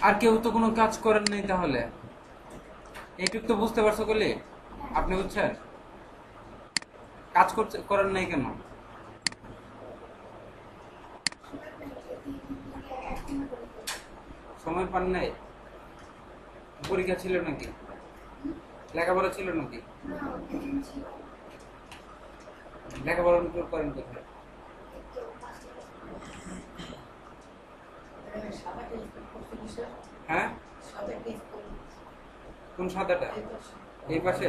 আর কেউ তো কোনো কাজ করেন নাই, তাহলে এইটুক তো বুঝতে পারছো বলে আপনি বুঝছেন কাজ করতে করেন নাই কেন? সময় পান নাই? পরীক্ষা ছিল নাকি? লেখাপড়া ছিল নাকি? লেখাপড়া করেন কোথায়? হ্যাঁ, কোন সাদাটা? এই পাশে?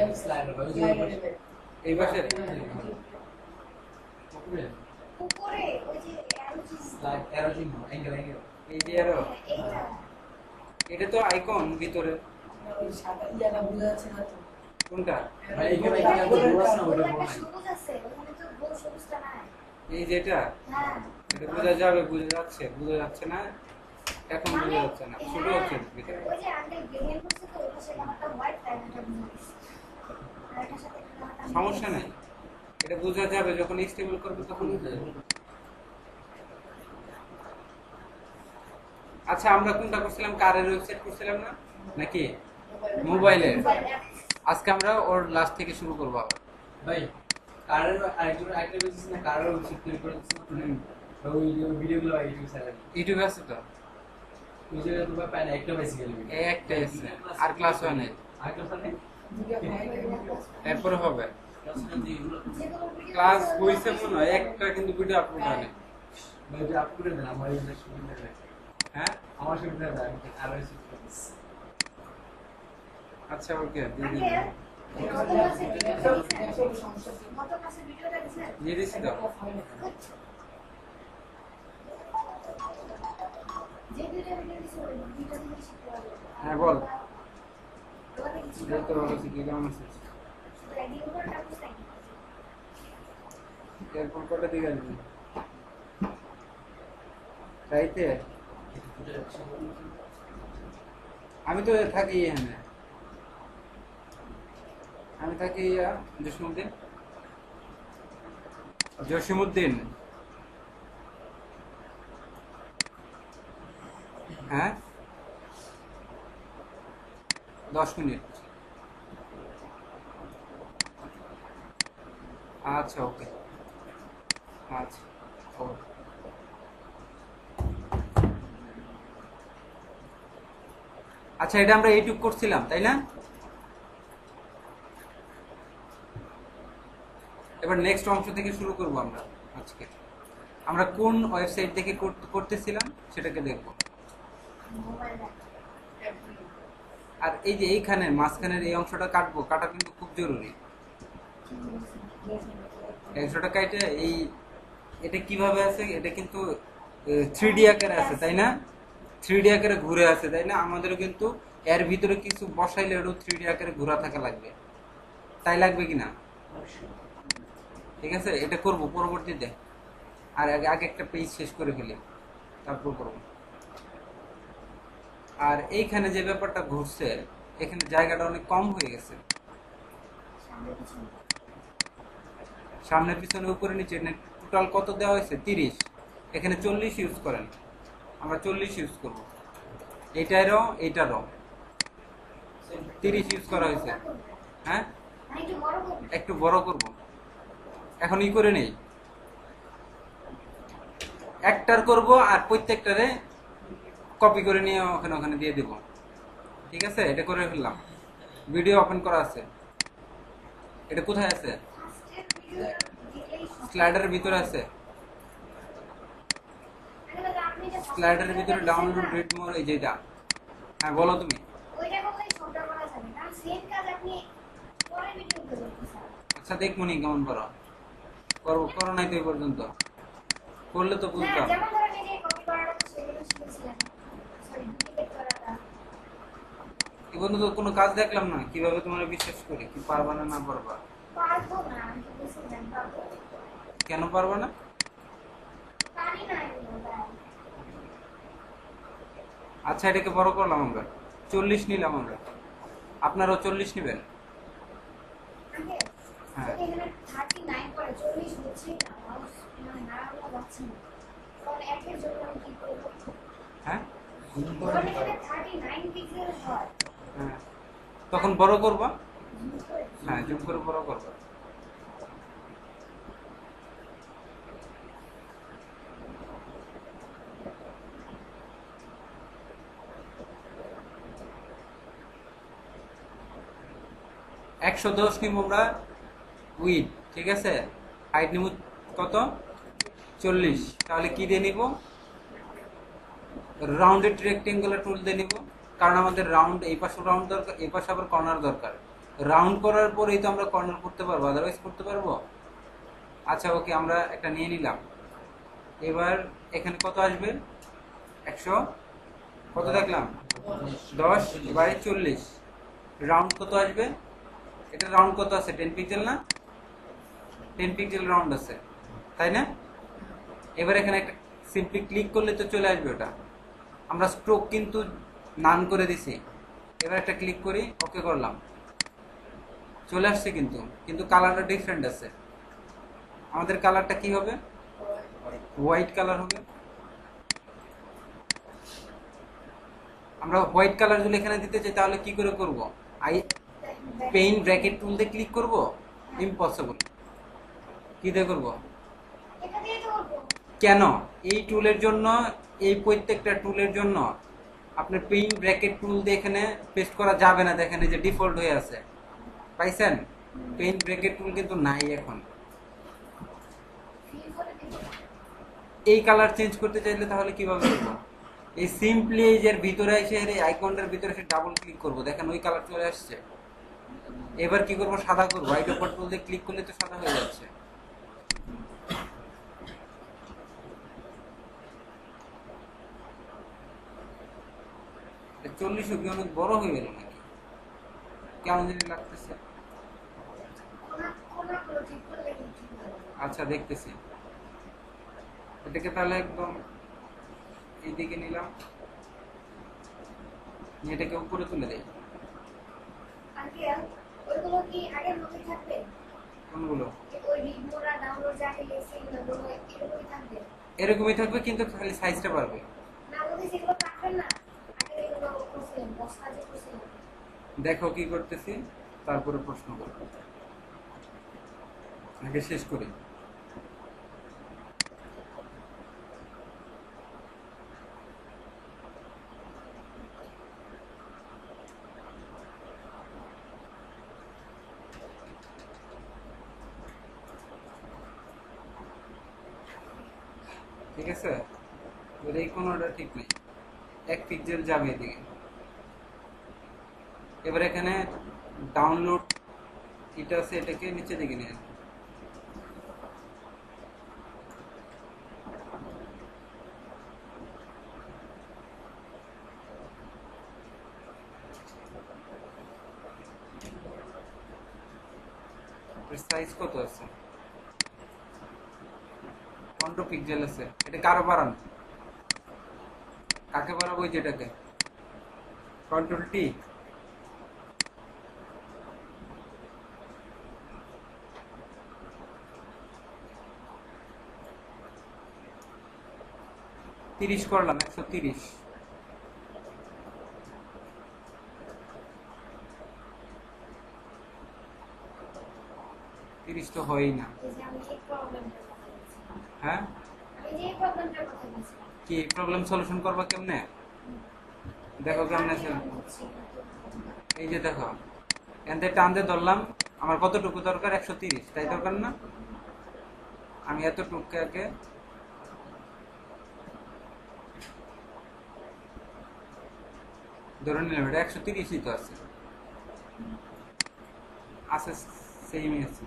এই পাশে? এই যে আরো এটা তো আইকন ভিতরে। কোনটা? এই যেটা এটা বোঝা যাবে, বোঝা যাচ্ছে, বোঝা যাচ্ছে না এখন, বোঝা যাচ্ছে না, ছোট হচ্ছে ভিতরে। সমস্যা নাই, এটা বোঝা যাবে যখন স্টেবল করবে তখন বোঝা যাবে। আচ্ছা, আমরা কোনটা করছিলাম? কারের ওয়েবসাইট করছিলাম না নাকি মোবাইলের? আজকে আমরা ওর লাস্ট থেকে শুরু করবো আবার। ভাই কারের আরেকজন একটা বেসিস না, কারের ওয়েবসাইট তৈরি করে দিচ্ছেন ওই ভিডিওগুলো ইউটিউব চ্যানেলে। ইউটিউবে আছে তো? ওই জায়গায় তো পায় না, একটা বেসিক্যালি একটা আছে, আর ক্লাস হয় নাই। আর ক্লাস নেই, এরপরে হবে ক্লাস হইছে মনে হয় একটা, কিন্তু ভিডিও আপলোড হয় নাই। ভাই যে আপলোড করে দেন আমার এই সুবিধা দেয়। হ্যাঁ, আমার সুবিধা দেয় আর ওই আচ্ছা, ওকে দিয়ে দিচ্ছি তো। হ্যাঁ বল, তো ভালো আছি, তুই কেমন আছিস? এরপর কটা দিকে আসবি? রাইতে? আমি তো থাকি এখানে, আমি থাকি জসিমউদ্দিন। জসিমউদ্দিন, হ্যাঁ 10 মিনিট। আচ্ছা, ওকে, আচ্ছা, ওকে। আচ্ছা, এটা আমরা এইটুক করছিলাম তাই না? এবার নেক্সট অংশ থেকে শুরু করব আমরা। আজকে আমরা কোন ওয়েবসাইট থেকে করতেছিলাম সেটাকে দেখব। আর এই যে এইখানে মাঝখানের এই অংশটা কাটবো, কাটা কিন্তু খুব জরুরি। অংশটা কাটে এই এটা কিভাবে আছে, এটা কিন্তু 3D আকারে আছে তাই না? 3D আকারে ঘুরে আছে তাই না? আমাদেরও কিন্তু এর ভিতরে কিছু বসাইলে এটাও 3D আকারে ঘোরা থাকা লাগবে, তাই লাগবে কিনা? ঠিক আছে, এটা করব পরবর্তীতে। আর আগে একটা পেজ শেষ করে ফেলি, তারপর করব। আর এইখানে যে ব্যাপারটা ঘটছে, এখানে জায়গাটা অনেক কম হয়ে গেছে। সামনে পিছনে উপরে নিচে টোটাল কত দেওয়া হয়েছে? 30। এখানে 40 ইউজ করেন, আমরা 40 ইউজ করব। এইটারও 30 ইউজ করা হয়েছে। হ্যাঁ, একটু বড় করব। এখন ই করে নেই, একটার করব আর প্রত্যেকটারে কপি করে নিয়ে ওখানে ওখানে দিয়ে দেব। ঠিক আছে, এটা করে ফেললাম। ভিডিও ওপেন করা আছে। এটা কোথায় আছে? স্লাইডারের ভিতরে আছে। স্লাইডারের ভিতরে ডাউনলোড রিড মোর, এই যেটা। হ্যাঁ বলো তুমি। আচ্ছা, দেখবো নি কেমন করো, করো নাই তো এই পর্যন্ত, করলে তো বুঝতাম। এই পর্যন্ত তো কোনো কাজ দেখলাম না, কিভাবে তোমার বিশ্বাস করি? কি পারবা না, না পারবা? কেন পারবা না? আচ্ছা, এটাকে বড় করলাম আমরা, 40 নিলাম আমরা। আপনারাও 40 নিবেন? হ্যাঁ, হ্যাঁ জুম করে ওখানে দিতে হবে। 39 পিক্সেল হয়। হ্যাঁ, তখন বড় করবা। জুম করে হ্যাঁ, জুম করে বড় করবা। একশো 10 নিব আমরা উইড, ঠিক আছে। হাইট নিব কত? 40। তাহলে কি দিয়ে নিব? রাউন্ডেড রেক্টেঙ্গুলার টুল দিয়ে নিব, কারণ আমাদের রাউন্ড এই পাশে রাউন্ড দরকার, এই পাশে আবার কর্নার দরকার। রাউন্ড করার পরেই তো আমরা কর্নার করতে পারবো, আদারওয়াইজ করতে পারবো? আচ্ছা ওকে, আমরা একটা নিয়ে নিলাম। এবার এখানে কত আসবে? 100 কত দেখলাম? 10/40। রাউন্ড কত আসবে? এটা রাউন্ড কত আছে? 10 পিক্সেল না? 10 পিক্সেল রাউন্ড আছে, তাই না? এবার এখানে একটা সিম্পলি ক্লিক করলে তো চলে আসবে ওটা। আমরা স্ট্রোক কিন্তু নান করে দিছি। এবার একটা ক্লিক করি, ওকে করলাম, চলে আসছে। কিন্তু কিন্তু কালারটা ডিফারেন্ট আছে। আমাদের কালারটা কি হবে? হোয়াইট কালার হবে। আমরা হোয়াইট কালার যদি এখানে দিতে চাই তাহলে কি করে করব? পেইন্ট ব্র্যাকেট টুল দিয়ে ক্লিক করব? ইম্পসিবল। কি দিয়ে করব? এটা দিয়ে তো করবো। কেন? এই টুলের জন্য, এই প্রত্যেকটা টুলের জন্য আপনার পেইন্ট ব্র্যাকেট টুল দিয়ে এখানে পেস্ট করা যাবে না। দেখেন এই যে ডিফল্ট হয়ে আছে, পাইছেন? পেইন্ট ব্র্যাকেট টুল কিন্তু নাই এখন। ফিল করে দিব। এই কালার চেঞ্জ করতে চাইলে তাহলে কিভাবে করব? এই সিম্পলি এই যে ভিতরে এসে এই আইকনটার ভিতরে এসে ডাবল ক্লিক করব, দেখেন ওই কালার চলে আসছে। এবার কি করব? সাদা করব। হোয়াইট ওপর টুল দিয়ে ক্লিক করলে তো সাদা হয়ে যাচ্ছে। এটা 40 কি অনেক বড় হয়ে গেল নাকি? কেমন জানি লাগতেছে। কোনাগুলো ঠিক করলে ঠিক হবে। আচ্ছা দেখতেছি। এটাকে তাহলে একদম এইদিকে নিলাম, নিয়ে এটাকে উপরে তুলে দেই। আঙ্কেল, ওইগুলো কি আগের মতোই থাকবে? কোনগুলো? ওই রিমোরা ডাউনলোড যা গেলে সেগুলো এরকমই থাকবে? এরকমই থাকবে, কিন্তু খালি সাইজটা বাড়বে। না বলতে সেগুলো রাখবেন না? আগে এগুলো করছিলেন, বস্তা যে করছিলেন। দেখো কি করতেছি, তারপরে প্রশ্ন করবো। আগে শেষ করি। ঠিক আছে, এবার এই কোনোটা ঠিক নেই, 1 পিক্সেল যাবে এদিকে। এবার এখানে ডাউনলোড এটা আছে, এটাকে নিচে দিকে নিয়ে আসবো। সাইজ কত আছে? 15 পিক্সেল আছে। এটা কারো বাড়ান? কাকে বাড়াবো? যেটাকে কন্ট্রোল টি। তিরিশ করলাম, 130। তিরিশ তো হয়ই না। এই যে আমি এই প্রবলেমটার কথা বলছি। হ্যাঁ, আমি যে এই প্রবলেমটার কথা বলছি। কি প্রবলেম সলিউশন করবা কেমনে? দেখো কেমনে আছে। এই যে দেখো, এনতে টান দিয়ে ধরলাম, আমার কতটুকু দরকার? 130, তাই দরকার না? আমি এতটুকুকে ধরে নিলাম, এটা 130ই তো আছে, আছে সেমই আছে।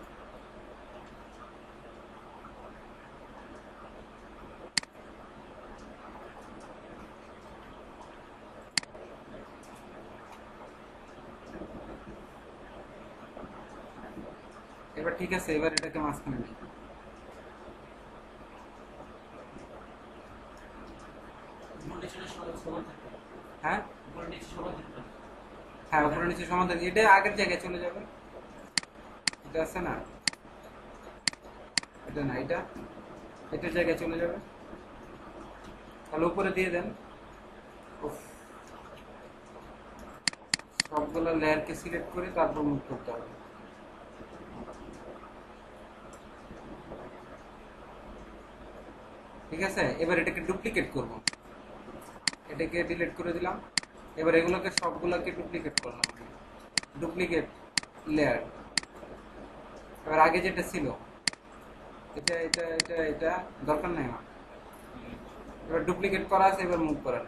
এবার ঠিক আছে, এবার এটাকে মাঝখানে নিই। হ্যাঁ হ্যাঁ, উপরে নিচে সমাধান, এটা আগের জায়গায় চলে যাবে। এটা আছে না, এটা না, এটা এটার জায়গায় চলে যাবে। তাহলে উপরে দিয়ে দেন। উফ, সবগুলো লেয়ারকে সিলেক্ট করে তারপর মুভ করতে হবে। ঠিক আছে, এবার এটাকে ডুপ্লিকেট করব, এটাকে ডিলিট করে দিলাম। এবার এগুলোকে সবগুলোকে ডুপ্লিকেট করলাম, ডুপ্লিকেট লেয়ার। এবার আগে যেটা ছিল এটা এটা এটা এটা দরকার নাই আমার। এবার ডুপ্লিকেট করা আছে, এবার মুভ করা।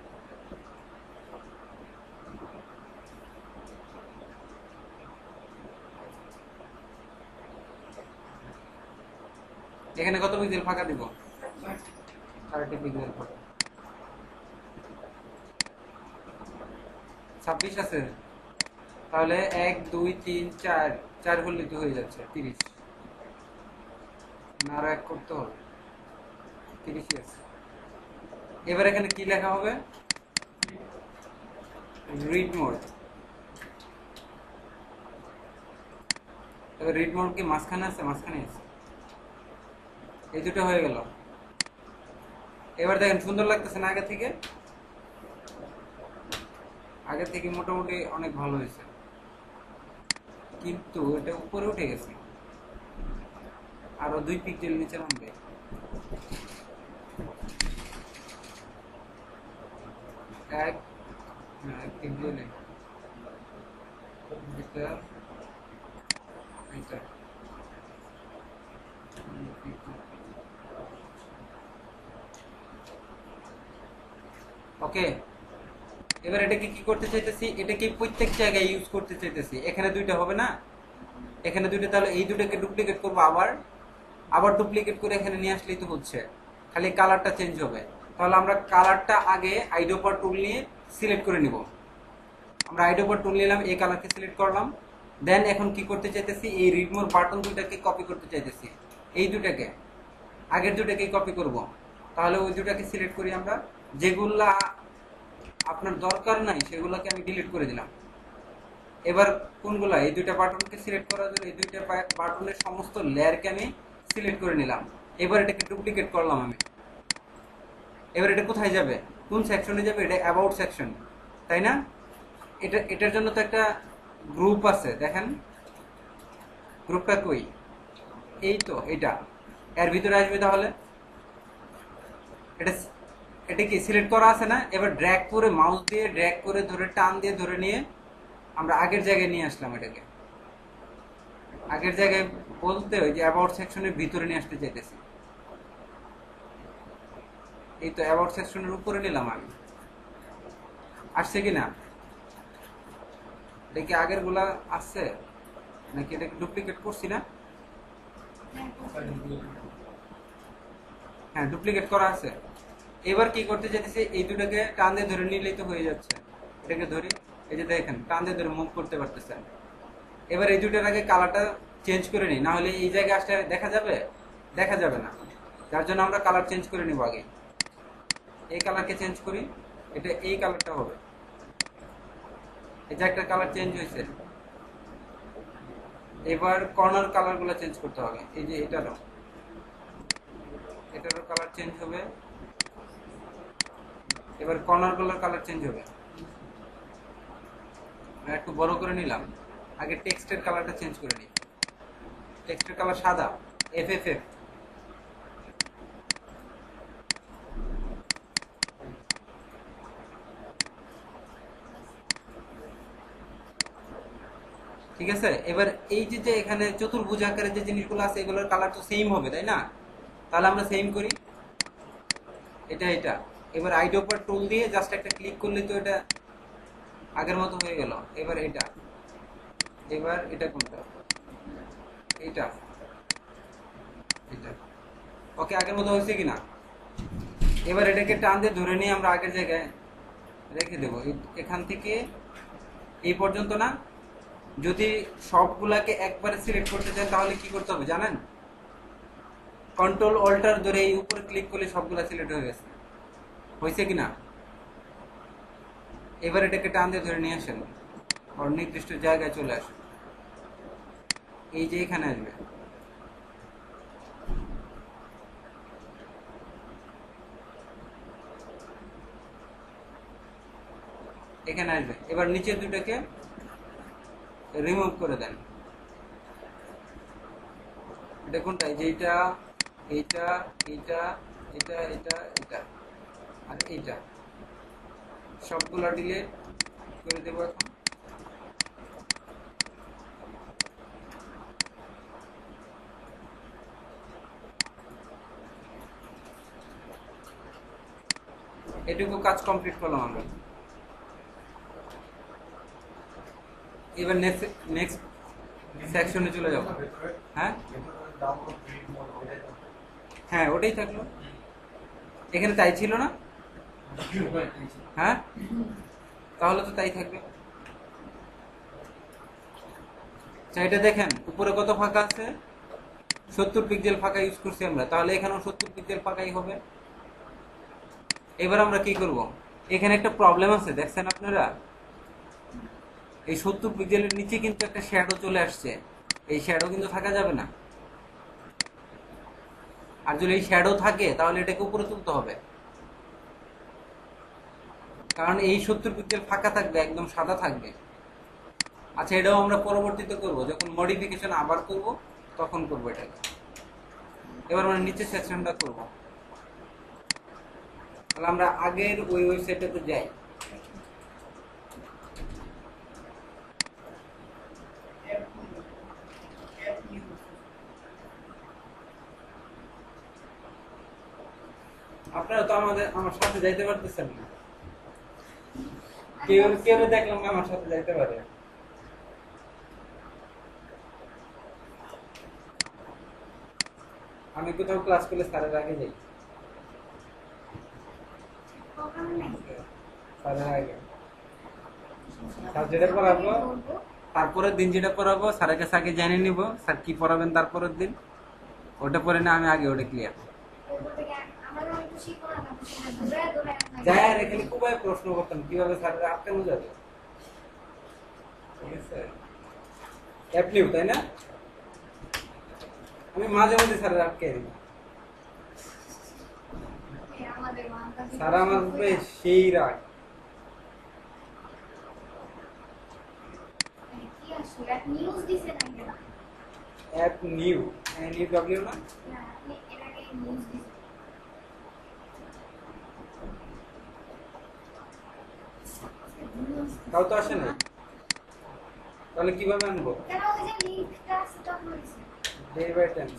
এখানে কত পিক্সেল ফাঁকা দিব? 30 পিক্সেল ফাঁকা। 26 আছে, তাহলে 1 2 3 4 4 হলে তো হয়ে যাচ্ছে 30। না, আরো এক করতে হবে, 30 আছে। এবার এখানে কি লেখা হবে? Read mode. এবার রিড মোড কি মাঝখানে আছে? মাঝখানে আছে। এই দুটো হয়ে গেল। এবার দেখেন সুন্দর লাগতেছে না আগে থেকে? আগে থেকে মোটামুটি অনেক ভালো হয়েছে, কিন্তু এটা উপরে উঠে গেছে, আরো 2 পিক্সেল নিচে নামবে। এক পিক্সেল এটা এটা ওকে। এবার এটাকে কি করতে চাইতেছি? এটাকে প্রত্যেক জায়গায় ইউজ করতে চাইতেছি। এখানে দুইটা হবে না, এখানে দুইটা, তাহলে এই দুটাকে ডুপ্লিকেট করবো, আবার আবার ডুপ্লিকেট করে এখানে নিয়ে আসলেই তো হচ্ছে, খালি কালারটা চেঞ্জ হবে। তাহলে আমরা কালারটা আগে আইডোপার টুল নিয়ে সিলেক্ট করে নিব। আমরা আইডোপার টুল নিলাম, এই কালারকে সিলেক্ট করলাম। দেন এখন কি করতে চাইতেছি? এই রিড মোর বাটন দুটাকে কপি করতে চাইতেছি, এই দুটাকে, আগের দুটাকে কপি করব। তাহলে ওই দুটাকে সিলেক্ট করি আমরা, যেগুলা আপনার দরকার নাই সেগুলোকে আমি ডিলিট করে দিলাম। এবার কোনগুলা? এই দুইটা বাটনকে সিলেক্ট করার জন্য এই দুইটা বাটনের সমস্ত লেয়ারকে আমি সিলেক্ট করে নিলাম। এবার এটাকে ডুপ্লিকেট করলাম আমি। এবার এটা কোথায় যাবে? কোন সেকশনে যাবে? এটা অ্যাবাউট সেকশন, তাই না? এটার জন্য তো একটা গ্রুপ আছে, দেখেন গ্রুপটা কই? এই তো, এটা এর ভিতরে আসবে। তাহলে এটা এটা কি সিলেক্ট করা আছে না? এবার ড্র্যাগ করে, মাউস দিয়ে ড্র্যাগ করে ধরে, টান দিয়ে ধরে নিয়ে আমরা আগের জায়গায় নিয়ে আসলাম। এটাকে আগের জায়গায় বলতে ওই যে অ্যাবাউট সেকশনের ভিতরে নিয়ে আসতে চাইতেছি। এই তো অ্যাবাউট সেকশনের উপরে নিলাম আমি। আসছে কিনা দেখি? আগের গুলা আসছে নাকি? এটাকে ডুপ্লিকেট করছি না? হ্যাঁ, ডুপ্লিকেট করা আছে। এবার কি করতে চাইতেছি? এই দুটাকে টান দিয়ে ধরে নিলেই তো হয়ে যাচ্ছে। এটাকে ধরি, এই যে দেখেন টান দিয়ে ধরে মুভ করতে পারতেছে। এবার এই দুটার আগে কালারটা চেঞ্জ করে নিই, না হলে এই জায়গায় আসলে দেখা যাবে? দেখা যাবে না। যার জন্য আমরা কালার চেঞ্জ করে নিব আগে। এই কালারকে চেঞ্জ করি, এটা এই কালারটা হবে। এই যে একটা কালার চেঞ্জ হয়েছে। এবার কর্নার কালার গুলো চেঞ্জ করতে হবে। এই যে এটারও কালার চেঞ্জ হবে। এবার কর্নার গুলোর কালার চেঞ্জ হবে। একটু বড় করে নিলাম। আগে টেক্সটের কালারটা চেঞ্জ করে নিই। টেক্সটের কালার সাদা, এফএফএফ। ঠিক আছে। এবার এই যে যে এখানে চতুর্ভুজ আকারের যে জিনিসগুলো আছে, এগুলোর কালার তো সেম হবে, তাই না? তাহলে আমরা সেম করি, এটা এটা। এবার আইডোপার টুল দিয়ে জাস্ট একটা ক্লিক করলে তো এটা আগের মতো হয়ে গেল। এবার এটা, এবার এটা কোনটা? এটা এটা। ওকে, আগের মতো হয়েছে কিনা? এবার এটাকে টান দিয়ে ধরে নিয়ে আমরা আগের জায়গায় রেখে দেবো। এখান থেকে এই পর্যন্ত না। যদি সবগুলাকে একবারে সিলেক্ট করতে চান তাহলে কি করতে হবে জানেন? কন্ট্রোল অল্টার ধরে এই উপরে ক্লিক করলে সবগুলা সিলেক্ট হয়ে গেছে। হয়েছে কিনা? এবার এটাকে টান দিয়ে ধরে নিয়ে আসেন, আর নির্দিষ্ট জায়গায় চলে আসেন। এই যে এখানে আসবে। এখানে আসবে। এবার নিচের দুটাকে রিমুভ করে দেন। এটা কোনটা? এই যে এইটা, এইটা, এইটা, এটা, এটা, এটা আর এইটা সবগুলা ডিলিট করে দেবো এখন। এটুকু কাজ কমপ্লিট করলাম আমরা। এবার নেক্সট সেকশনে চলে যাব। হ্যাঁ হ্যাঁ, ওটাই থাকলো। এখানে তাই ছিল না? হ্যাঁ, তাহলে তো তাই থাকবে। আচ্ছা, এটা দেখেন উপরে কত ফাঁকা আছে, 70 পিক্সেল ফাঁকা ইউজ করছি আমরা, তাহলে এখানেও 70 পিক্সেল ফাঁকাই হবে। এবার আমরা কি করব, এখানে একটা প্রবলেম আছে দেখছেন আপনারা, এই 70 পিক্সেলের নিচে কিন্তু একটা শ্যাডো চলে আসছে। এই শ্যাডো কিন্তু থাকা যাবে না, আর যদি এই শ্যাডো থাকে তাহলে এটাকে উপরে তুলতে হবে, কারণ এই 70 পিক্সেল ফাঁকা থাকবে, একদম সাদা থাকবে। আচ্ছা, এটাও আমরা পরবর্তীতে করব, যখন মডিফিকেশন আবার করব তখন করব এটাকে। এবার আমরা নিচে সেকশনটা করব। তাহলে আমরা আগের ওই ওয়েবসাইটটাতে যাই। আপনারা তো আমার সাথে যাইতে পারতেছেন না, কেউ কেউ দেখলাম না আমার সাথে যাইতে পারে। আমি কোথাও ক্লাস করলে স্যারের আগে যাই, স্যারের আগে। স্যার যেটা পড়াবো, তারপরের দিন যেটা পড়াবো স্যারের কাছে আগে জেনে নিব স্যার কি পড়াবেন, তারপরের দিন ওটা পড়ে না আমি আগে ওটা ক্লিয়ার যাই। আর এখানে খুবই প্রশ্ন করতাম কিভাবে স্যারের আটকানো যাবে, ঠিক আছে? অ্যাপ্লিউ, তাই না? আমি মাঝে মাঝে স্যারের আটকে দিই, স্যার আমার উপরে সেই রাগ। অ্যাপ নিউ, নিউ ডব্লিউ না, তাও তো আসে না, তাহলে কিভাবে আনবো? Day by time.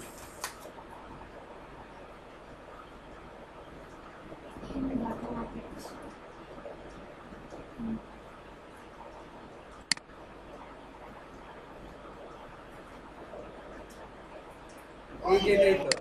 এই যে এটাই তো,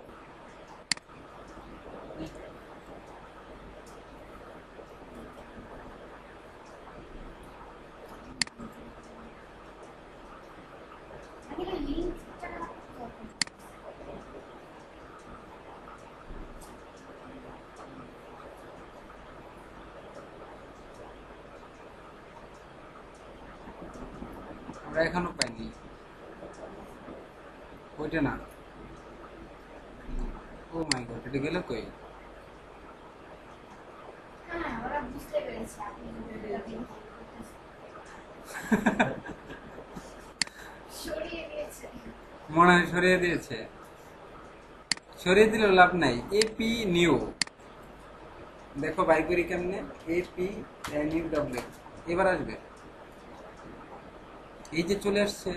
আমরা এখনো পাইনি ওইটা না। ও মাই গড, এটা গেল কই? মনে হয় সরিয়ে দিয়েছে, সরিয়ে দিলে লাভ নাই। এপি নিউ, দেখো বাই করি কেমনে, এপি নিউ ডব্লিউ, এবার আসবে, এই যে চলে আসছে।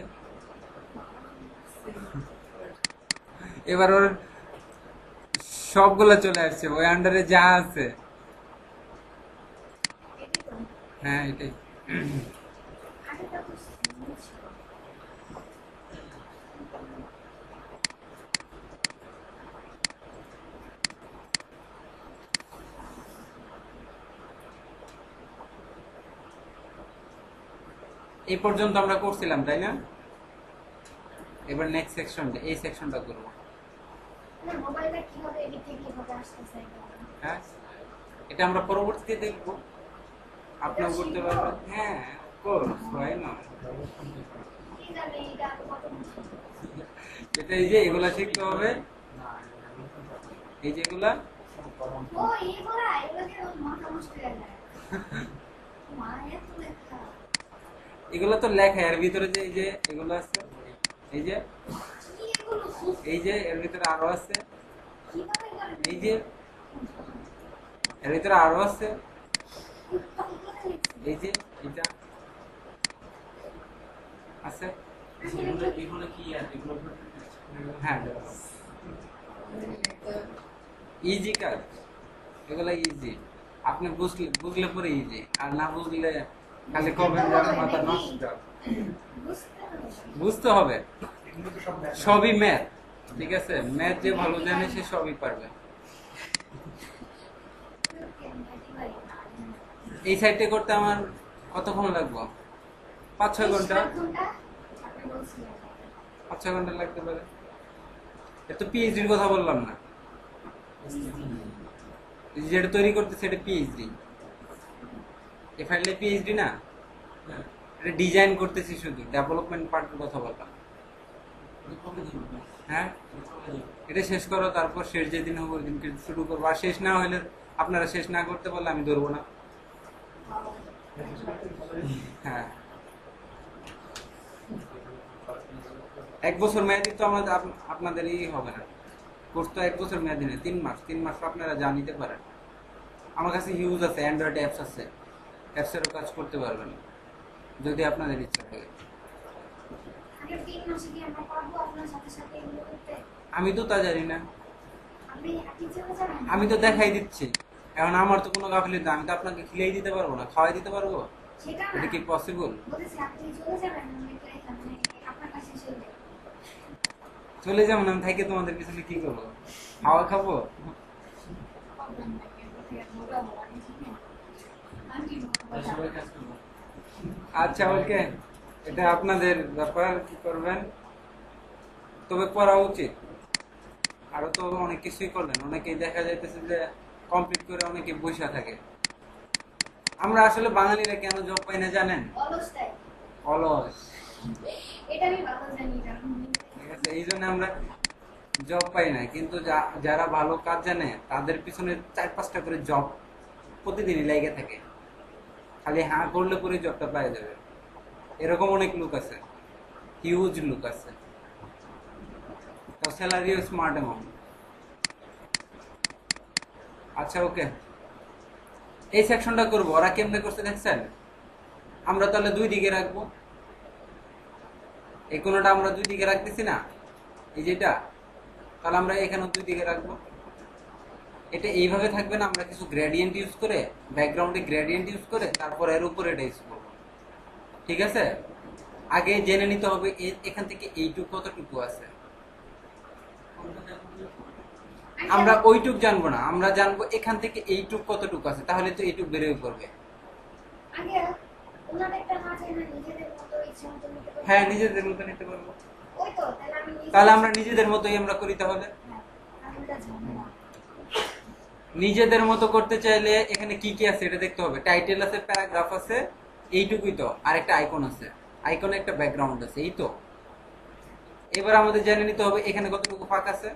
এবার ওর সবগুলো চলে আসছে, ওই আন্ডারে যা আছে। হ্যাঁ এটাই। এই পর্যন্ত আমরা করছিলাম, তাই না? এবার নেক্সট সেকশনটা, এই সেকশনটা করব। হ্যাঁ, এটা আমরা পরবর্তীতে দেখব, আপনিও করতে পারবেন। হ্যাঁ কোর্স হয় না, এটা এই যে এগুলা শিখতে হবে, এই যেগুলা এত লেখা এগুলো তো লেখা, এর ভিতরে যে এই যে এগুলো আছে, এই যে কি এগুলো এই যে এর ভিতরে আরো আছে, কিভাবে করেন এই যে এর ভিতরে আরো আছে, এই যে এটা আছে। এগুলো কি আর এগুলো হ্যাঁ, ইজি কাজ, এগুলো ইজি। আপনি বুঝলে বুঝলে পরে ইজি, আর না বুঝলে খালি কবেন যে আমার মাথা নষ্ট। বুঝতে হবে, এগুলো তো সব ম্যাথ সবই ম্যাথ, ঠিক আছে? ম্যাথ যে ভালো জানে সে সবই পারবে। এই সাইডে করতে আমার কতক্ষণ লাগবে? 5-6 ঘন্টা, 5-6 ঘন্টা লাগতে পারে। এত পিএইচডির কথা বললাম না, যেটা তৈরি করতে সেটা পিএইচডি। এই ফাইলে পিএইচডি না, এটা ডিজাইন করতেছি, শুধু ডেভেলপমেন্ট পার্টের কথা বললাম। হ্যাঁ, এটা শেষ করো, তারপর শেষ যেদিন হবে ওই দিনকে শুরু করবো। আর শেষ না হলে, আপনারা শেষ না করতে পারলে আমি ধরবো না। হ্যাঁ, 1 বছর মেয়াদি তো আমাদের আপনাদেরই হবে না। কোর্স তো 1 বছর মেয়াদি নেই, 3 মাস। 3 মাস আপনারা যা নিতে পারেন। আমার কাছে হিউজ আছে, অ্যান্ড্রয়েড অ্যাপস আছে, অ্যাপসেরও কাজ করতে পারবেন যদি আপনাদের ইচ্ছা থাকে। আমি তো তা জানি না, আমি তো দেখাই দিচ্ছি। এখন আমার তো কোনো গাফিলতি না, আমি তো আপনাকে খিলেই দিতে পারবো না, খাওয়াই দিতে পারবো। এটা কি পসিবল? চলে যাবেন, আমি থাকি তোমাদের পিছনে কি করবো? খাওয়া খাবো? সবাই কাজ করবো। আচ্ছা, ওকে, এটা আপনাদের ব্যাপার, কি করবেন। তবে করা উচিত। আরো তো অনেক কিছুই করলেন, অনেকেই দেখা যাইতেছে যে কমপ্লিট করে অনেকে বসে থাকে। আমরা আসলে বাঙালিরা কেন জব পাই না জানেন? অলস। ঠিক আছে, এই জন্য আমরা জব পাই না। কিন্তু যারা ভালো কাজ জানে তাদের পিছনে 4-5টা করে জব প্রতিদিনই লেগে থাকে, খালি হ্যাঁ করলে পরে জবটা পাই যাবে। এরকম অনেক লোক আছে, হিউজ লোক আছে, তো স্যালারিও স্মার্ট অ্যামাউন্ট। আচ্ছা, ওকে, এই সেকশনটা করবো। ওরা কেমনে করছে দেখছেন? আমরা তাহলে 2 দিকে রাখবো। এই কোনোটা আমরা 2 দিকে রাখতেছি না, এই যেটা, তাহলে আমরা এখানেও 2 দিকে রাখবো। এটা এইভাবে থাকবে না, আমরা কিছু গ্রেডিয়েন্ট ইউজ করে, ব্যাকগ্রাউন্ডে গ্রেডিয়েন্ট ইউজ করে তারপর এর উপরে এটা ইউজ করবো। ঠিক আছে, আগে জেনে নিতে হবে এখান থেকে এইটুকু কতটুকু আছে। আমরা ওইটুক জানবো না, আমরা জানবো এখান থেকে এইটুক কতটুকু আছে, তাহলে তো এইটুক বেরোয় পড়বে। হ্যাঁ, নিজেদের মতো নিতে পারবো। তাহলে আমরা নিজেদের মতোই আমরা করি। তাহলে নিজেদের মতো করতে চাইলে এখানে কি কি আছে এটা দেখতে হবে। টাইটেল আছে, প্যারাগ্রাফ আছে, এইটুকুই তো। আর একটা আইকন আছে, আইকনে একটা ব্যাকগ্রাউন্ড আছে, এই তো। এবার আমাদের জেনে নিতে হবে এখানে কতটুকু ফাঁকা আছে।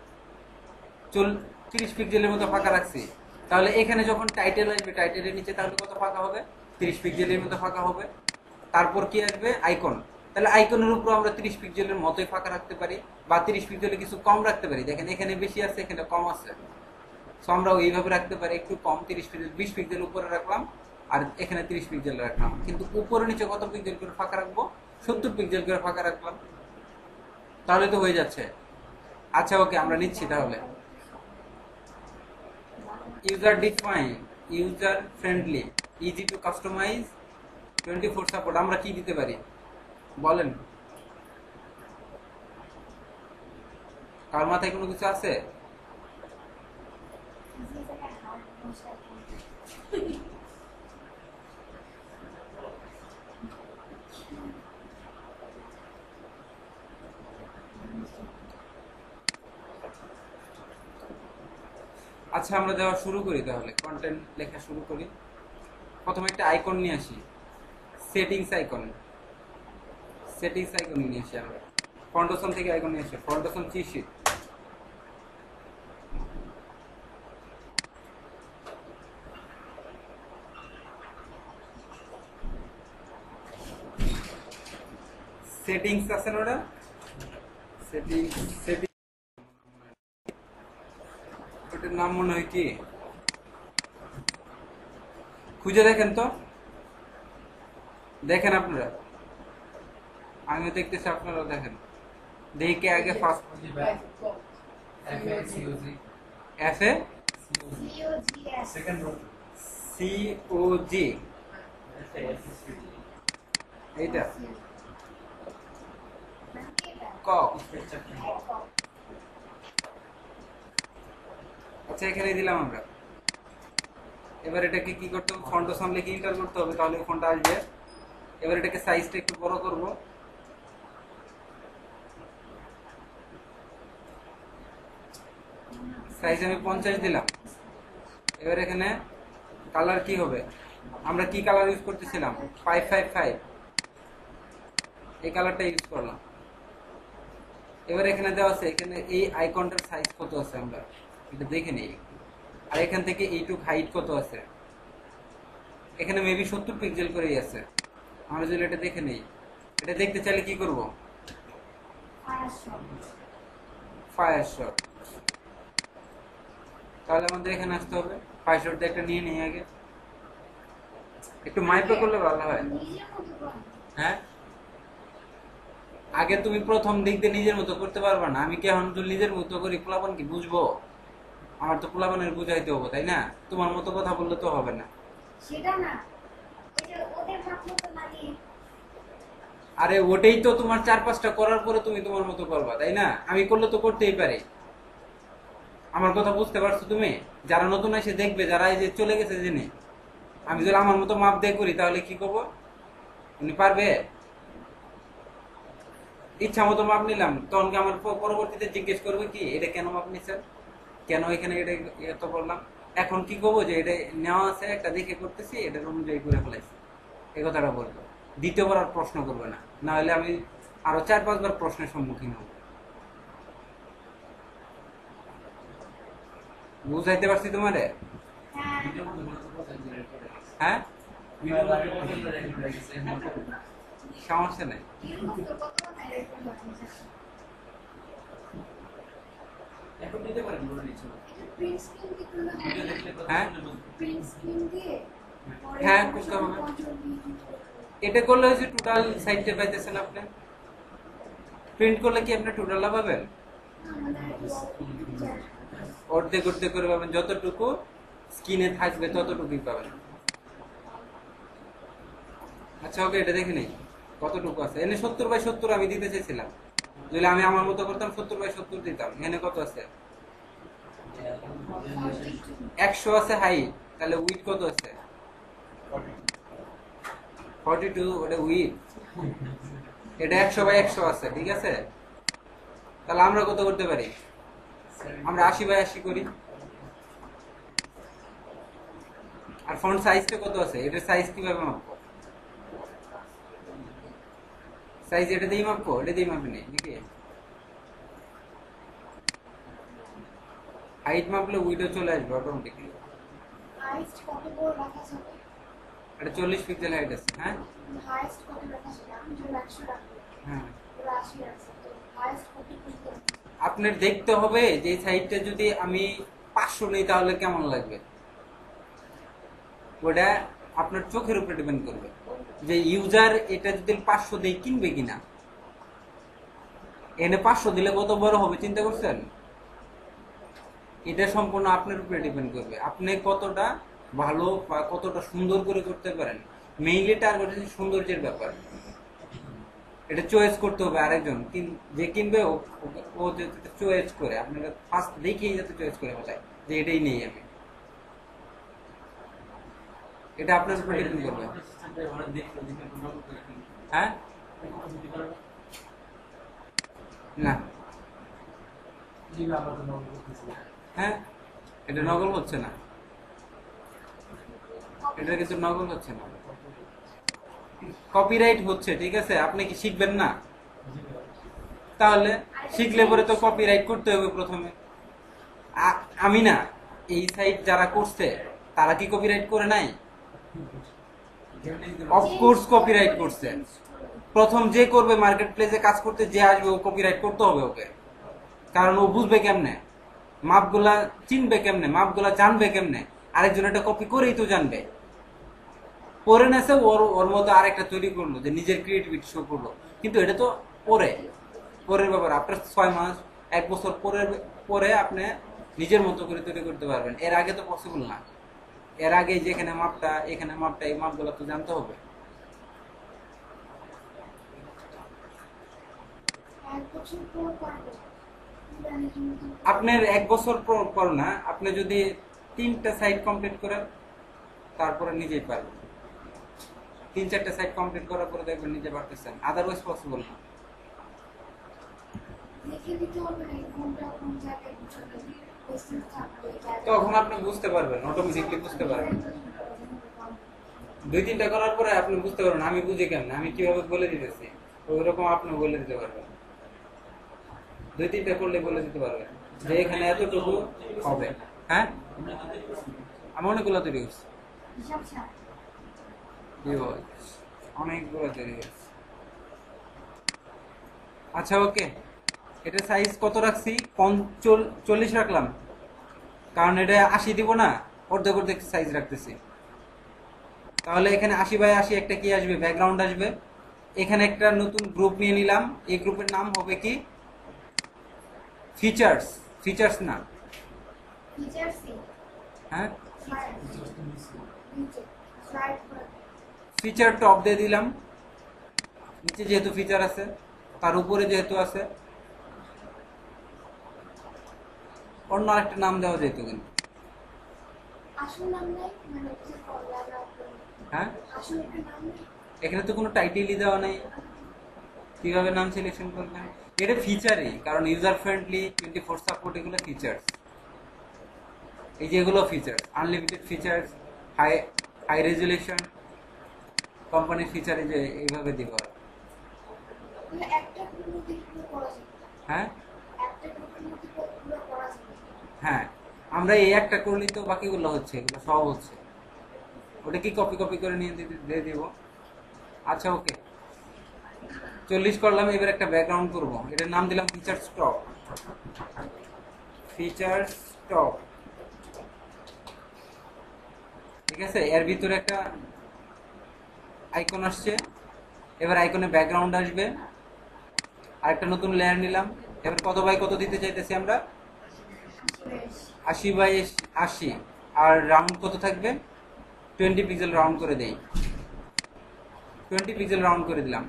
30 পিক্সেলের মতো ফাঁকা রাখছি, তাহলে এখানে যখন টাইটেল আসবে টাইটেলের নিচে তাহলে কত ফাঁকা হবে? 30 পিক্সেলের মতো ফাঁকা হবে। তারপর কি আসবে? আইকন। তাহলে আইকনের উপর আমরা 30 পিক্সেলের মতোই ফাঁকা রাখতে পারি, বা 30 পিক্সেলে কিছু কম রাখতে পারি। দেখেন এখানে বেশি আছে, এখানে কম আছে, সো আমরা এইভাবে রাখতে পারি। একটু কম 30 পিক্সেল, 20 পিক্সেল উপরে রাখলাম, আর এখানে 30 পিক্সেল রাখলাম। কিন্তু উপরে নিচে কত পিক্সেল করে ফাঁকা রাখবো? 70 পিক্সেল করে ফাঁকা রাখলাম, তাহলে তো হয়ে যাচ্ছে। আচ্ছা, ওকে, আমরা নিচ্ছি তাহলে। User define, user friendly, easy to customise, 24 support. আমরা কি দিতে পারি বলেন? কার মাথায় কোনো কিছু আছে? আচ্ছা, আমরা দেওয়া শুরু করি তাহলে, কন্টেন্ট লেখা শুরু করি। প্রথমে একটা আইকন নিয়ে আসি, সেটিংস আইকন। সেটিংস আইকন নিয়ে আসি আমরা, ফন্ডোসন থেকে আইকন নিয়ে আসি, ফন্ডোসন চি শিট। সেটিংস আছে না ওটা সেটিংস সেটিং ওটার নাম মনে হয় কি খুঁজে দেখেন তো দেখেন আপনারা আমিও দেখতেছি আপনারাও দেখেন দেখে আগে first F A COGS second row C O G এইটা ক আচ্ছা এখানে দিলাম আমরা এবার এটাকে কি করতে হবে ফন্ট সামনে কি এন্টার করতে হবে তাহলে ফন্ট আসবে এবার এটাকে সাইজটা একটু বড় করব সাইজ আমি 50 দিলাম এবার এখানে কালার কি হবে আমরা কি কালার ইউজ করতেছিলাম 555 এই কালারটা ইউজ করলাম এবার এখানে দেওয়া আছে এখানে এই আইকনটার সাইজ কত আছে আমরা এটা দেখে নেই আর এখান থেকে এইটুক হাইট কত আছে এখানে মেবি 70 পিক্সেল করেই আছে আমরা যদি এটা দেখে নেই এটা দেখতে চাইলে কি করব ফায়ার শট তাহলে আমাদের এখানে আসতে হবে ফায়ার শট একটা নিয়ে নেই আগে একটু মাইপে করলে ভালো হয় হ্যাঁ আগে তুমি প্রথম দিক দিয়ে নিজের মতো করতে পারবা না আমি কি এখন যদি নিজের মতো করি পোলাপান কি বুঝবো আমার তো পোলাপানের বুঝাইতে হবে তাই না তোমার মতো কথা বললে তো হবে না সেটা না ওদের ভাব মতো লাগে আরে ওটাই তো তোমার 4-5টা করার পরে তুমি তোমার মতো করবা তাই না আমি করলে তো করতেই পারি আমার কথা বুঝতে পারছো তুমি যারা নতুন এসে দেখবে যারা এই যে চলে গেছে জেনে আমি যদি আমার মতো মাপ দিয়ে করি তাহলে কি করবো উনি পারবে ইচ্ছা মতো মাপ নিলাম তখন কি আমার পরবর্তীতে জিজ্ঞেস করবে কি এটা কেন মাপ নিচ্ছেন কেন এখানে এটা এত করলাম এখন কি করবো যে এটা নেওয়া আছে একটা দেখে করতেছি এটার অনুযায়ী করে ফেলাইছি এই কথাটা বলবো দ্বিতীয়বার আর প্রশ্ন করবে না না হলে আমি আরো 4-5 বার প্রশ্নের সম্মুখীন হব বুঝাইতে পারছি তোমারে হ্যাঁ সমস্যা নেই এখন দিতে পারেন বলে দিচ্ছি হ্যাঁ হ্যাঁ হ্যাঁ করতে হবে এটা করলে হচ্ছে টোটাল সাইডটা পাইতেছেন আপনি প্রিন্ট করলে কি আপনি টোটালটা পাবেন অর্ধেক অর্ধেক করে পাবেন যতটুকু স্ক্রিনে থাকবে ততটুকুই পাবেন আচ্ছা ওকে এটা দেখে নেই কতটুকু আছে এনে 70/70 আমি দিতে চাইছিলাম যদি আমি আমার মতো করতাম 70/70 দিতাম এখানে কত আছে 100 আছে হাইট তাহলে উইথ কত আছে 42 ওটা উইথ এটা 100/100 আছে ঠিক আছে তাহলে আমরা কত করতে পারি আমরা 80/80 করি আর ফন্ট সাইজটা কত আছে এটার সাইজ কিভাবে মাপবো সাইজ এটা দিয়ে মাপবো এটা দিয়ে মাপি নেই নাকি হাইট মাপলে উইডো চলে আসবে অটোমেটিক্যালি হাইস্ট কত বড় রাখা যাবে এটা 40 পিক্সেল হাইট আছে হ্যাঁ হাইস্ট কত রাখা যাবে আমি যদি 100 রাখি হ্যাঁ পুরো 80 রাখছি তো হাইস্ট কত করতে আপনার দেখতে হবে যে সাইডটা যদি আমি 500 নেই তাহলে কেমন লাগবে ওটা আপনার চোখের উপরে ডিপেন্ড করবে যে ইউজার এটা যদি 500 দিয়ে কিনবে কিনা এনে 500 দিলে কত বড় হবে চিন্তা করছেন এটা সম্পূর্ণ আপনার উপরে ডিপেন্ড করবে আপনি কতটা ভালো বা কতটা সুন্দর করে করতে পারেন মেইনলি টার্গেট হচ্ছে সৌন্দর্যের ব্যাপার এটা চয়েস করতে হবে আরেকজন যে কিনবে ও যাতে চয়েস করে আপনারা ফার্স্ট দেখেই যাতে চয়েস করে ফেলায় যে এটাই নেই আমি এটা আপনার উপর ডিপেন্ড করবে হ্যাঁ না হ্যাঁ এটা নকল হচ্ছে না এটা কিন্তু নকল হচ্ছে না কপিরাইট হচ্ছে ঠিক আছে আপনি কি শিখবেন না তাহলে শিখলে পরে তো কপিরাইট করতে হবে প্রথমে আমি না এই সাইট যারা করছে তারা কি কপিরাইট করে নাই অফকোর্স কপিরাইট করছে প্রথম যে করবে মার্কেট প্লেসে কাজ করতে, যে আসবে ও কপিরাইট করতে হবে ওকে, কারণ ও বুঝবে কেমনে, মাপগুলা চিনবে কেমনে, মাপগুলা জানবে কেমনে, আরেকজন এটা কপি করেই তো জানবে। পরে নেছে ওর ওর মতো আরেকটা তৈরি করলো, যে নিজের ক্রিয়েটিভিটি শো করলো, কিন্তু এটা তো পরের ব্যাপার। আপনার 6 মাস 1 বছর পরে আপনি নিজের মতো করে তৈরি করতে পারবেন, এর আগে তো পসিবল না। এর আগে যেখানে মাপটা এখানে মাপটা, এই মাপগুলো তো জানতে হবে। এক বছর পর পারবো। আপনার 1 বছর পর না, আপনি যদি 3টা সাইট কমপ্লিট করেন তারপরে নিজেই পারবেন। 3-4টা সাইট কমপ্লিট করার পরে দেখবেন নিজে পারতেছেন, আদারওয়াইজ পসিবল না। লিখে দিতে হবে কোনটা কোন জায়গায় বুঝাবে, কোশ্চেন থাকবে। তখন আপনি বুঝতে পারবেন, অটোমেটিকলি বুঝতে পারবেন। 2-3টা করার পরে আপনি বুঝতে পারবেন আমি বুঝি কেমন, আমি কিভাবে বলে দিতেছি, ওইরকম আপনি বলে দিতে পারবেন। 2-3টা করলে বলে দিতে পারবেন যে এখানে এতটুকু হবে। হ্যাঁ, আমি অনেকগুলো তৈরি করছি, হিসাব ছাড়া অনেকগুলো তৈরি করছি। আচ্ছা ওকে, এটা সাইজ কত রাখছি? 40 রাখলাম, কারণ এটা 80 দিব না, অর্ধেক অর্ধেক সাইজ রাখতেছি। তাহলে এখানে 80/80 একটা কি আসবে, ব্যাকগ্রাউন্ড আসবে। এখানে একটা নতুন গ্রুপ নিয়ে নিলাম, এই গ্রুপের নাম হবে কি, ফিচার্স না, ফিচার সি হ্যাঁ, স্লাইড ফিচার টপ দিয়ে দিলাম। নিচে যেহেতু ফিচার আছে, তার উপরে যেহেতু আছে, অন্য আরেকটা নাম দেওয়া যেত কিন্তু। আসল নাম নাই, মানে যে ফর্মুলা হ্যাঁ, আসল একটা নাম নেই। এখানে তো কোনো টাইটেলই দেওয়া নেই, কিভাবে নাম সিলেকশন করবেন? এটা ফিচারই, কারণ ইউজার ফ্রেন্ডলি, 24 সাপোর্ট, এগুলো ফিচার্স। এই যেগুলো feature, unlimited features, high resolution, কোম্পানির ফিচার, এই যে এইভাবে দিব। মানে একটা মধ্যে পুরো করা যাবে, হ্যাঁ একটা গ্রুপের মধ্যে পুরো করা যাবে। হ্যাঁ, আমরা এই একটা করলেই তো বাকিগুলো হচ্ছে, এগুলো সব হচ্ছে। ওটা কি কপি করে নিয়ে দিয়ে দিব। আচ্ছা ওকে, 40 করলাম। এবার একটা ব্যাকগ্রাউন্ড করব, এটার নাম দিলাম ফিচার স্টক। ঠিক আছে, এর ভিতরে একটা আইকন আসছে, এবার আইকনে ব্যাকগ্রাউন্ড আসবে। আর একটা নতুন লেয়ার নিলাম। এবার কত বাই কত দিতে চাইতেছি আমরা, 80/80। আর রাউন্ড কত থাকবে, 20 পিক্সেল রাউন্ড করে দেই, 20 পিক্সেল রাউন্ড করে দিলাম।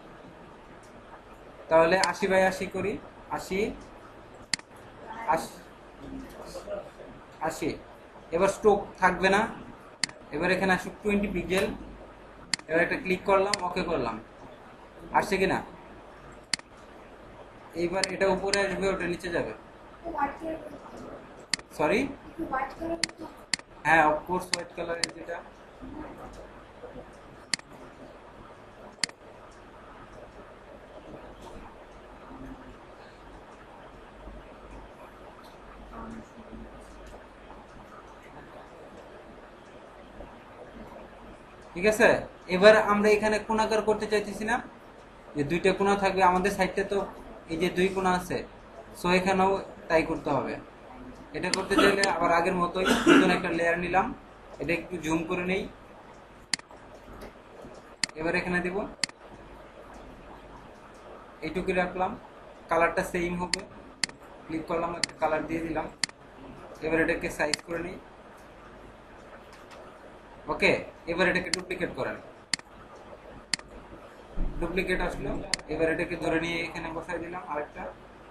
তাহলে 80/80 করি, 80। এবার স্ট্রোক থাকবে না, এবার এখানে আসুক 20 পিক্সেল। এবার একটা ক্লিক করলাম, ওকে করলাম, আসছে কিনা। এইবার এটা উপরে আসবে, ওটা নিচে যাবে। হোয়াইট কালার, সরি, একটু হোয়াইট কালার তো হ্যাঁ অফকোর্স হোয়াইট কালারের যেটা। ঠিক আছে, এবার আমরা এখানে কোণাকার করতে চাইতেছি না, যে 2টা কোণা থাকবে আমাদের সাইডটা, তো এই যে 2 কোণা আছে, সো এখানেও তাই করতে হবে। এটা করতে চাইলে আবার আগের মতোই নতুন একটা লেয়ার নিলাম, এটা একটু জুম করে নেই। এবার এখানে দিব, এইটুকু রাখলাম, কালারটা সেম হবে, ক্লিক করলাম, একটা কালার দিয়ে দিলাম। এবার এটাকে সাইজ করে নিই। ওকে, এবার এটাকে ডুপ্লিকেট করেন, ডুপ্লিকেট আসলো। এবার এটাকে ধরে নিয়ে এখানে বসাই দিলাম আরেকটা।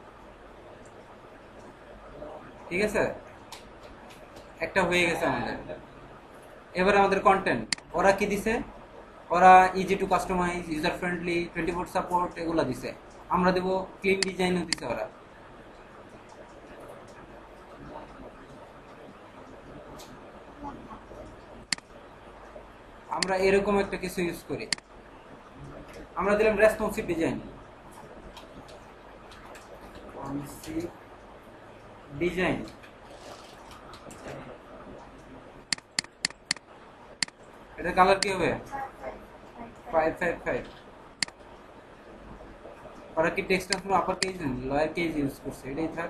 ঠিক আছে, একটা হয়ে গেছে আমাদের। এবার আমাদের কন্টেন্ট ওরা কি দিছে, ওরা easy to customise, user friendly, 24 support, এগুলো দিছে। আমরা দেব ক্লিন ডিজাইনও দিছে ওরা। আমরা এরকম একটা কিছু ইউজ করি, আমরা দিলাম রেসপন্সিভ ডিজাইন। এটা কালার কি হবে, 555। ওরা কি text transform upper case lower case use করছে, এটাই থাক।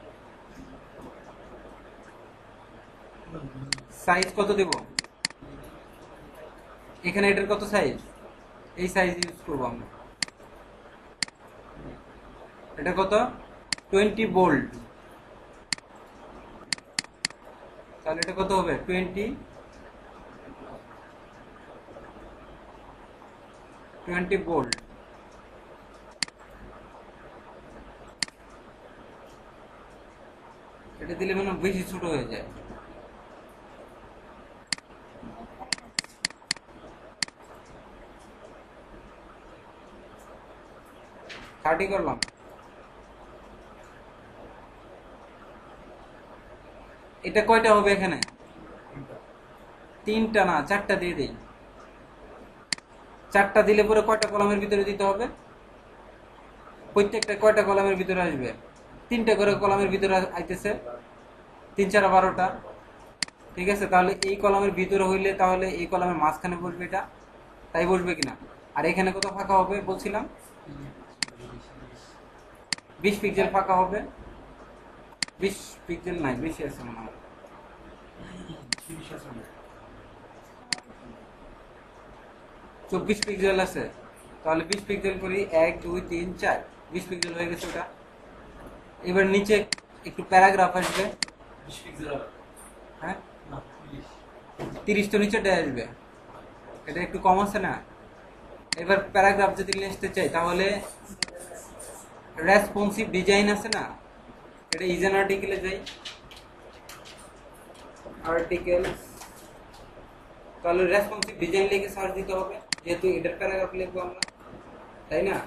সাইজ কত দেব এখানে, এটার কত সাইজ, এই সাইজ ইউজ করবো আমরা। এটা কত 20 বোল্ট, তাহলে এটা কত হবে 20 বোল্ট। এটা দিলে মানে বেশি ছোট হয়ে যায়। 30 করলাম। এটা কয়টা হবে এখানে, 3টা না 4টা দিয়ে দেই। 4টা দিলে পরে কয়টা কলামের ভিতরে দিতে হবে, প্রত্যেকটা কয়টা কলামের ভিতরে আসবে, 3টা করে কলামের ভিতরে আইতেছে, 3 4 12টা। ঠিক আছে, তাহলে এই কলামের ভিতরে হইলে তাহলে এই কলামের মাঝখানে বসবে এটা, তাই বসবে কিনা। আর এখানে কত ফাঁকা হবে বলছিলাম, 20 পিক্সেল ফাঁকা হবে। 20 পিক্সেল নাই, বেশি আছে মনে হয়, 24 পিক্সেল আছে। তাহলে 20 পিক্সেল করি, 1 2 3 4, 20 পিক্সেল হয়ে গেছে ওটা। এবার নিচে একটু প্যারাগ্রাফ আসবে, হ্যাঁ 30 তো নিচে আসবে, এটা একটু কম আছে না। এবার প্যারাগ্রাফ যদি লিখতে চাই তাহলে রেসপন্সিভ ডিজাইন আছে না, এটা ইজেন আর্টিকেলে যাই, আর্টিকেল, তাহলে রেসপন্সিভ ডিজাইন লিখে সার্চ দিতে হবে, যেহেতু এটার প্যারাগ্রাফ লিখবো আমরা, তাই না।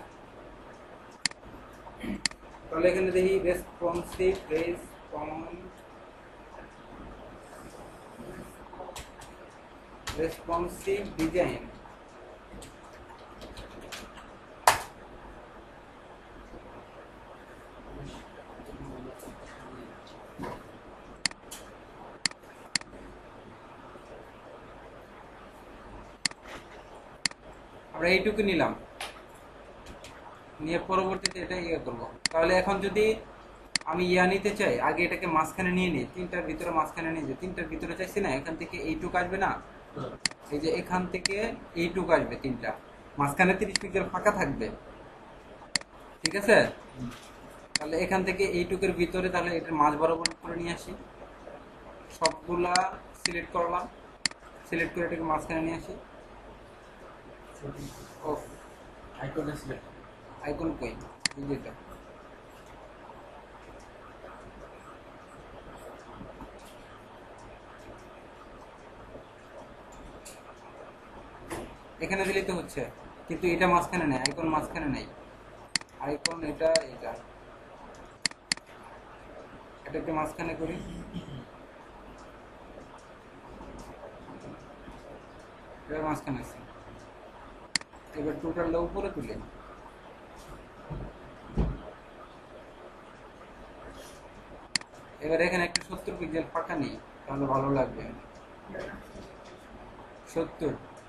তাহলে এখানে দেখি রেসপন্সিভ ডিজাইন, আমরা এইটুকু নিলাম, নিয়ে পরবর্তীতে এটা ইয়ে করবো। তাহলে এখন যদি আমি ইয়া নিতে চাই, আগে এটাকে মাঝখানে নিয়ে নিই, 3টার ভিতরে মাঝখানে নিয়ে যাই, 3টার ভিতরে চাইছি না, এখান থেকে এইটুকু আসবে না, এই যে এখান থেকে এইটুকু আসবে, 3টা মাঝখানে 30 পিক্সেল ফাঁকা থাকবে। ঠিক আছে, তাহলে এখান থেকে এইটুকের ভিতরে তাহলে এটার মাঝ বরাবর করে নিয়ে আসি, সবগুলা সিলেক্ট করলাম, সিলেক্ট করে এটাকে মাঝখানে নিয়ে আসি। আইকন কই, যেটা এখানে দিলেই তো হচ্ছে, কিন্তু এটা মাঝখানে নেই, আইকন মাঝখানে নেই, আইকন এটা এটা এটাকে মাঝখানে করি, এটা মাঝখানে আছে। এবার টোটালটা উপরে তুলে, এবার এখানে একটা 70 পিক্সেল ফাঁকা নেই, তাহলে ভালো লাগবে। 70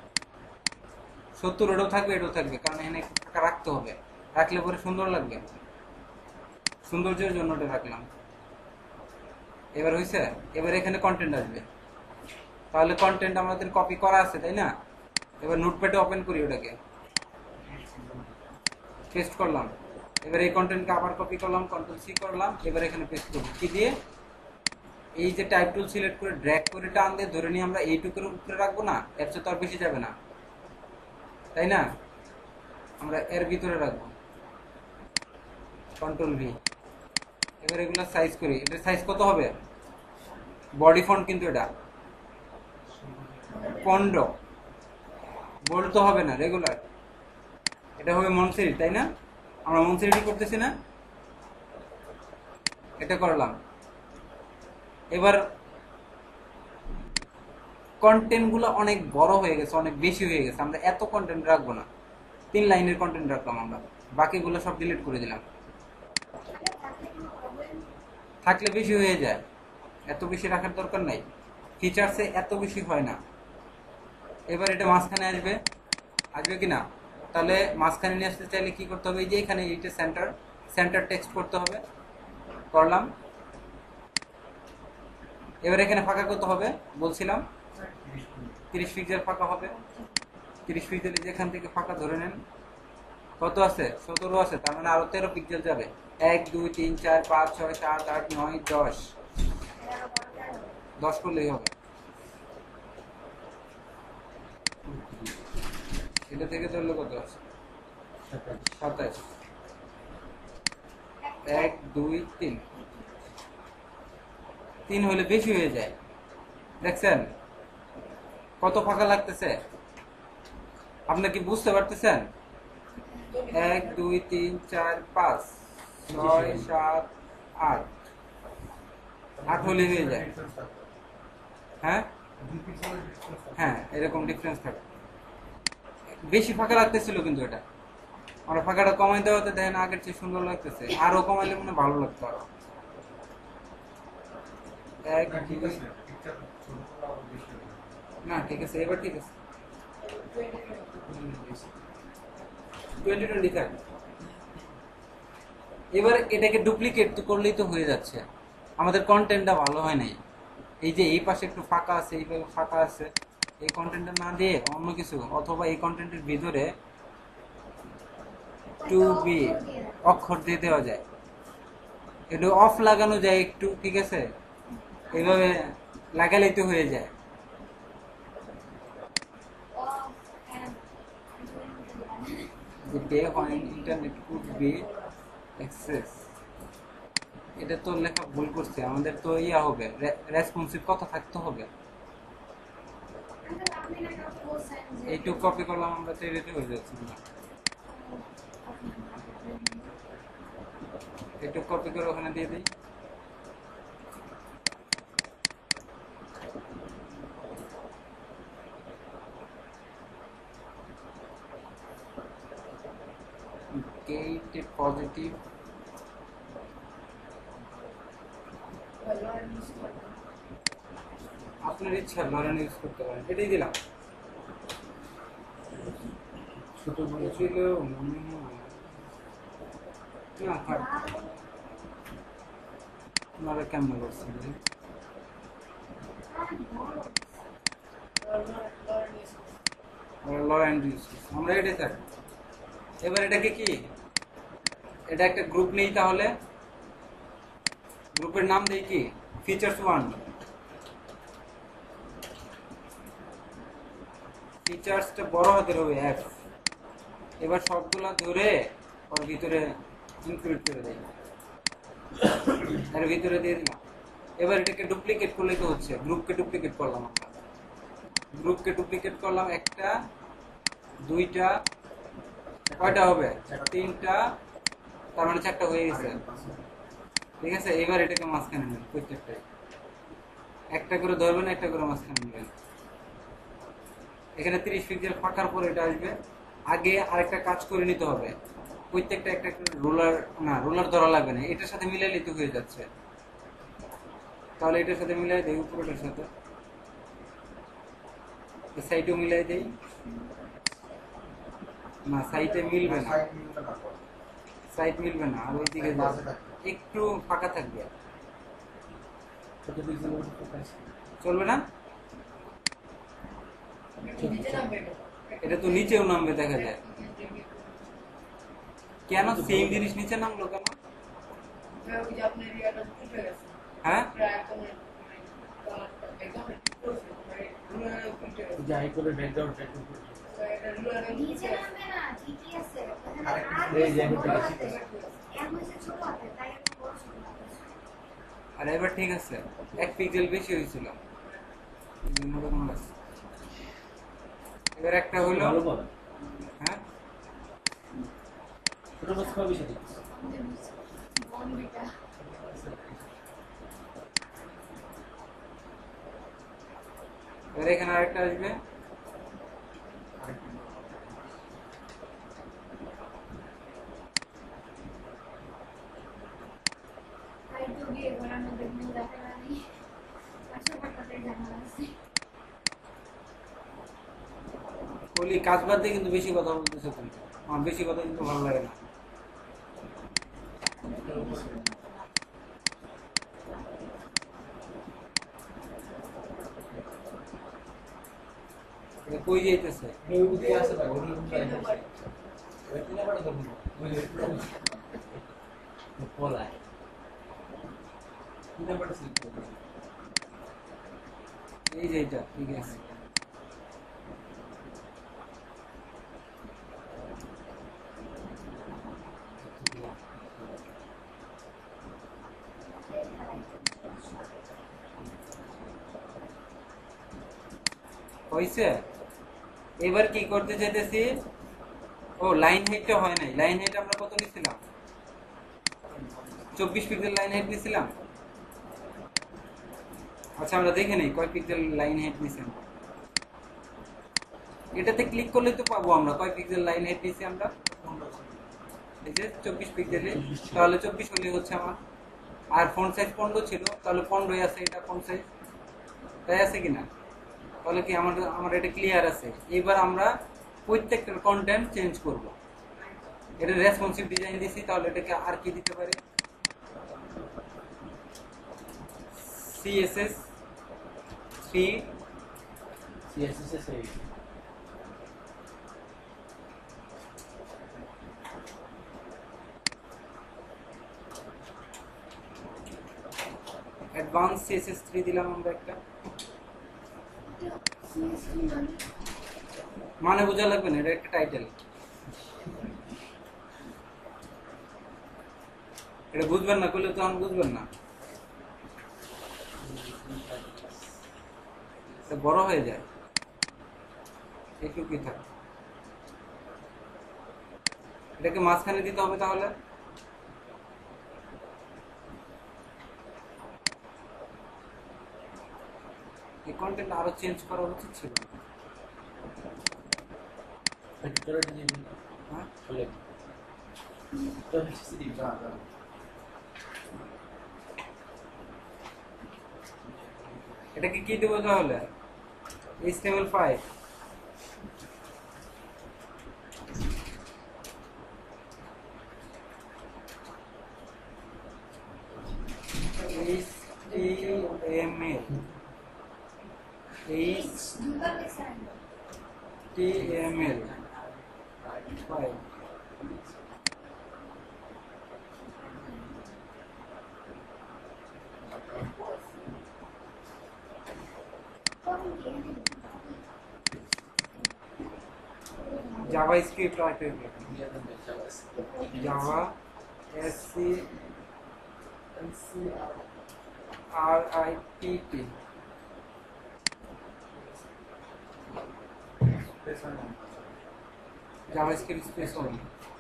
এটাও থাকবে, এটাও থাকবে, কারণ এখানে একটু ফাঁকা রাখতে হবে, রাখলে পরে সুন্দর লাগবে, সৌন্দর্যের জন্য এটা রাখলাম। এবার হয়েছে, এবার এখানে কন্টেন্ট আসবে, তাহলে কন্টেন্ট আমাদের কপি করা আছে তাই না। এবার নোটপ্যাডে ওপেন করি, ওটাকে পেস্ট করলাম, এবার এই কন্টেন্টকে আবার কপি করলাম, কন্ট্রোল সি করলাম, এবার এখানে পেস্ট করব, কি দিয়ে, এই যে টাইপ টুল সিলেক্ট করে ড্র্যাগ করে টান দিয়ে ধরে নিয়ে আমরা এইটুকুর উপরে রাখবো না, এর চেয়ে তো আর বেশি যাবে না, তাই না, আমরা এর ভিতরে রাখবো, কন্ট্রোল ভি। এবার এগুলো সাইজ করি, এটার সাইজ কত হবে, বডি ফন্ট কিন্তু এটা 15 বোল্ড তো হবে না, রেগুলার, এটা হবে মনসেরি, তাই না, আমরা মনসেরি করতেছি না, এটা করলাম। এবার কন্টেন্ট গুলো অনেক বড় হয়ে গেছে, অনেক বেশি হয়ে গেছে, আমরা এত কন্টেন্ট রাখবো না, 3 লাইনের কন্টেন্ট রাখলাম, আমরা বাকিগুলো সব ডিলিট করে দিলাম। থাকলে বেশি হয়ে যায়, এত বেশি রাখার দরকার নাই, ফিচার্সে এত বেশি হয় না। এবার এটা মাঝখানে আসবে, আসবে কিনা, তাহলে মাঝখানে নিয়ে আসতে চাইলে কি করতে হবে, এই যে এখানে এইটা সেন্টার, সেন্টার টেক্সট করতে হবে, করলাম। এবার এখানে ফাঁকা কত হবে বলছিলাম, 30 পিক্সেল ফাঁকা হবে। 30 পিক্সেল যেখান থেকে ফাঁকা ধরে নেন, কত আছে 17 আছে, তার মানে আরো 13 পিক্সেল যাবে। 1 2 3 4 5 6 7 8 9 10, 10 করলেই হবে। এটা থেকে ধরলে কত আছে, 27। 1 2 3, 3 হলে বেশি হয়ে যায়। দেখছেন কত ফাঁকা লাগতেছে, আপনি কি বুঝতে পারতেছেন? 1 2 3 4 5 6 7 8, 8 হলে হয়ে যায়। হ্যাঁ হ্যাঁ, এরকম ডিফারেন্স থাকে। বেশি ফাঁকা লাগতেছিল কিন্তু এটা আমরা ফাঁকাটা কমাই দেওয়াতে দেখেন আগের চেয়ে সুন্দর লাগতেছে, আরো কমাইলে মনে হয় ভালো লাগতো আরো। 1 2, না ঠিক আছে, এবার ঠিক আছে। 20 থাক। এবার এটাকে ডুপ্লিকেট তো করলেই তো হয়ে যাচ্ছে, আমাদের কন্টেন্টটা ভালো হয় নাই। এই যে এই পাশে একটু ফাঁকা আছে, এইভাবে ফাঁকা আছে, এই কন্টেন্টটা না দিয়ে অন্য কিছু, অথবা এই কন্টেন্টের ভিতরে 2b অক্ষর দিয়ে দেওয়া যায়, একটু অফ লাগানো যায় একটু, ঠিক আছে, এইভাবে লাগালেই তো হয়ে যায়। The day when internet could be access, এটা তো লেখা ভুল করছে, আমাদের তো ইয়া হবে, রেসপন্সিভ কথা থাকতে হবে। এইটুকু কপি করলাম আমরা, তো এটাতে হয়ে যাচ্ছে না। একটু কপি করে ওখানে দিয়ে দিই। Gate পজিটিভ, আপনার ইচ্ছা লরেন ইউজ করতে পারেন, এটাই দিলাম। ছোট বড় ছিল না, থাক। আপনারা কেমন করছেন? লরেন ইউজ করছি আমরা, এটাই থাক। এবার এটাকে কি, এটা একটা গ্রুপ নেই, তাহলে গ্রুপের নাম দেই কি, ফিচার্স 1। ফিচার্সটা বড় হাতের হবে F। এবার সবগুলা ধরে ওর ভিতরে ইনক্লুড করে দেই, এর ভিতরে দিয়ে দিলাম। এবার এটাকে ডুপ্লিকেট করলে তো হচ্ছে, গ্রুপকে ডুপ্লিকেট করলাম আমরা, গ্রুপকে ডুপ্লিকেট করলাম, একটা দুইটা, কয়টা হবে, 3টা, তার মানে 4টা হয়ে গেছে, ঠিক আছে। এবার এটাকে মাঝখানে নেবেন, প্রত্যেকটাই একটা করে ধরবেন, একটা করে মাঝখানে নেবেন। এখানে 30 পিক্সেল ফাঁকার পর এটা আসবে। আগে আরেকটা কাজ করে নিতে হবে, প্রত্যেকটা একটা রোলার, না রোলার ধরা লাগবে না, এটার সাথে মিলাইলেই তো হয়ে যাচ্ছে। তাহলে এটার সাথে মিলাই দেই, উপরেটার সাথে সাইডেও মিলাই দেই, না সাইডে মিলবে না, সাইড মিলবে না, আর ওইদিকে একটু ফাঁকা থাকবে, চলবে না। এটা তো নিচেও নামবে, দেখা যায়। কেন সেম জিনিস নিচে নামলো কেন? হ্যাঁ যাই করে ব্যাকগ্রাউন্ড নিচে নামবে না, ঠিকই আছে। এই যে আমি পেরেছি। এর মধ্যে ছোট হাতে, তাই একটু বড় ছোট হাতে। আর এবার ঠিক আছে, 1 পিক্সেল বেশি হয়েছিল। এবার একটা হলো, ভালো বল, হ্যাঁ ছোট বাস খাওয়া বেশি দিচ্ছি। বনবিটা এবার এখানে আরেকটা আসবে, আর একটু বিয়ে করার মধ্যে কোনো দেখা নেই, পাশে পাশে জানা আছে। বলি কাজ বাদ দিয়ে কিন্তু বেশি কথা বলতেছো তুমি, আমার বেশি কথা কিন্তু ভালো লাগে না। এটা কই যাইতেছে? ওইদিকে আছে ভাই, ওগুলো ওই তিন নাম্বারটা ধরবো বলায় তিন নাম্বারটা সিলেক্ট করবো। এই যে এটা ঠিক আছে। হইছে, এবার কি করতে চাইতেছি, ও লাইন হাইটটা হয় নাই। লাইন হাইট আমরা কত নিছিলাম? 24 পিক্সেল লাইন হাইট নিছিলাম। আচ্ছা আমরা দেখে নেই কয় পিক্সেল লাইন হাইট নিছিলাম। এটাতে ক্লিক করলে তো পাবো আমরা কয় পিক্সেল লাইন হাইট নিছি আমরা। এই যে 24 পিক্সেলে, তাহলে 24 হলে হচ্ছে আমার। আর ফন্ট সাইজ 15 ছিল, তাহলে 15 আছে এটা ফন্ট সাইজ, তাই আছে কিনা? তাহলে কি আমার এটা ক্লিয়ার আছে। এবার আমরা প্রত্যেকটার কন্টেন্ট চেঞ্জ করব। এটা রেসপন্সিভ ডিজাইন দিছি, তাহলে এটাকে আর কি দিতে পারি? CSS 3 CSS এ সেই অ্যাডভান্স CSS 3 দিলাম আমরা একটা। মানে বোঝা লাগবে না, এটা একটা টাইটেল। এটা বুঝবেন না, করলে তো আমি বুঝবেন না, এটা বড় হয়ে যায়। একটু কি থাকে, এটাকে মাঝখানে দিতে হবে। তাহলে এই কন্টেন্ট আরো চেঞ্জ করা উচিত ছিল। তোরা ডিজাইন হ্যাঁ, চলে তো সিডি যা যা এটাকে কি দেবো তাহলে? HTML5 HTML HTML5 JavaScript architecture, Java SCRIPT JavaScript space only,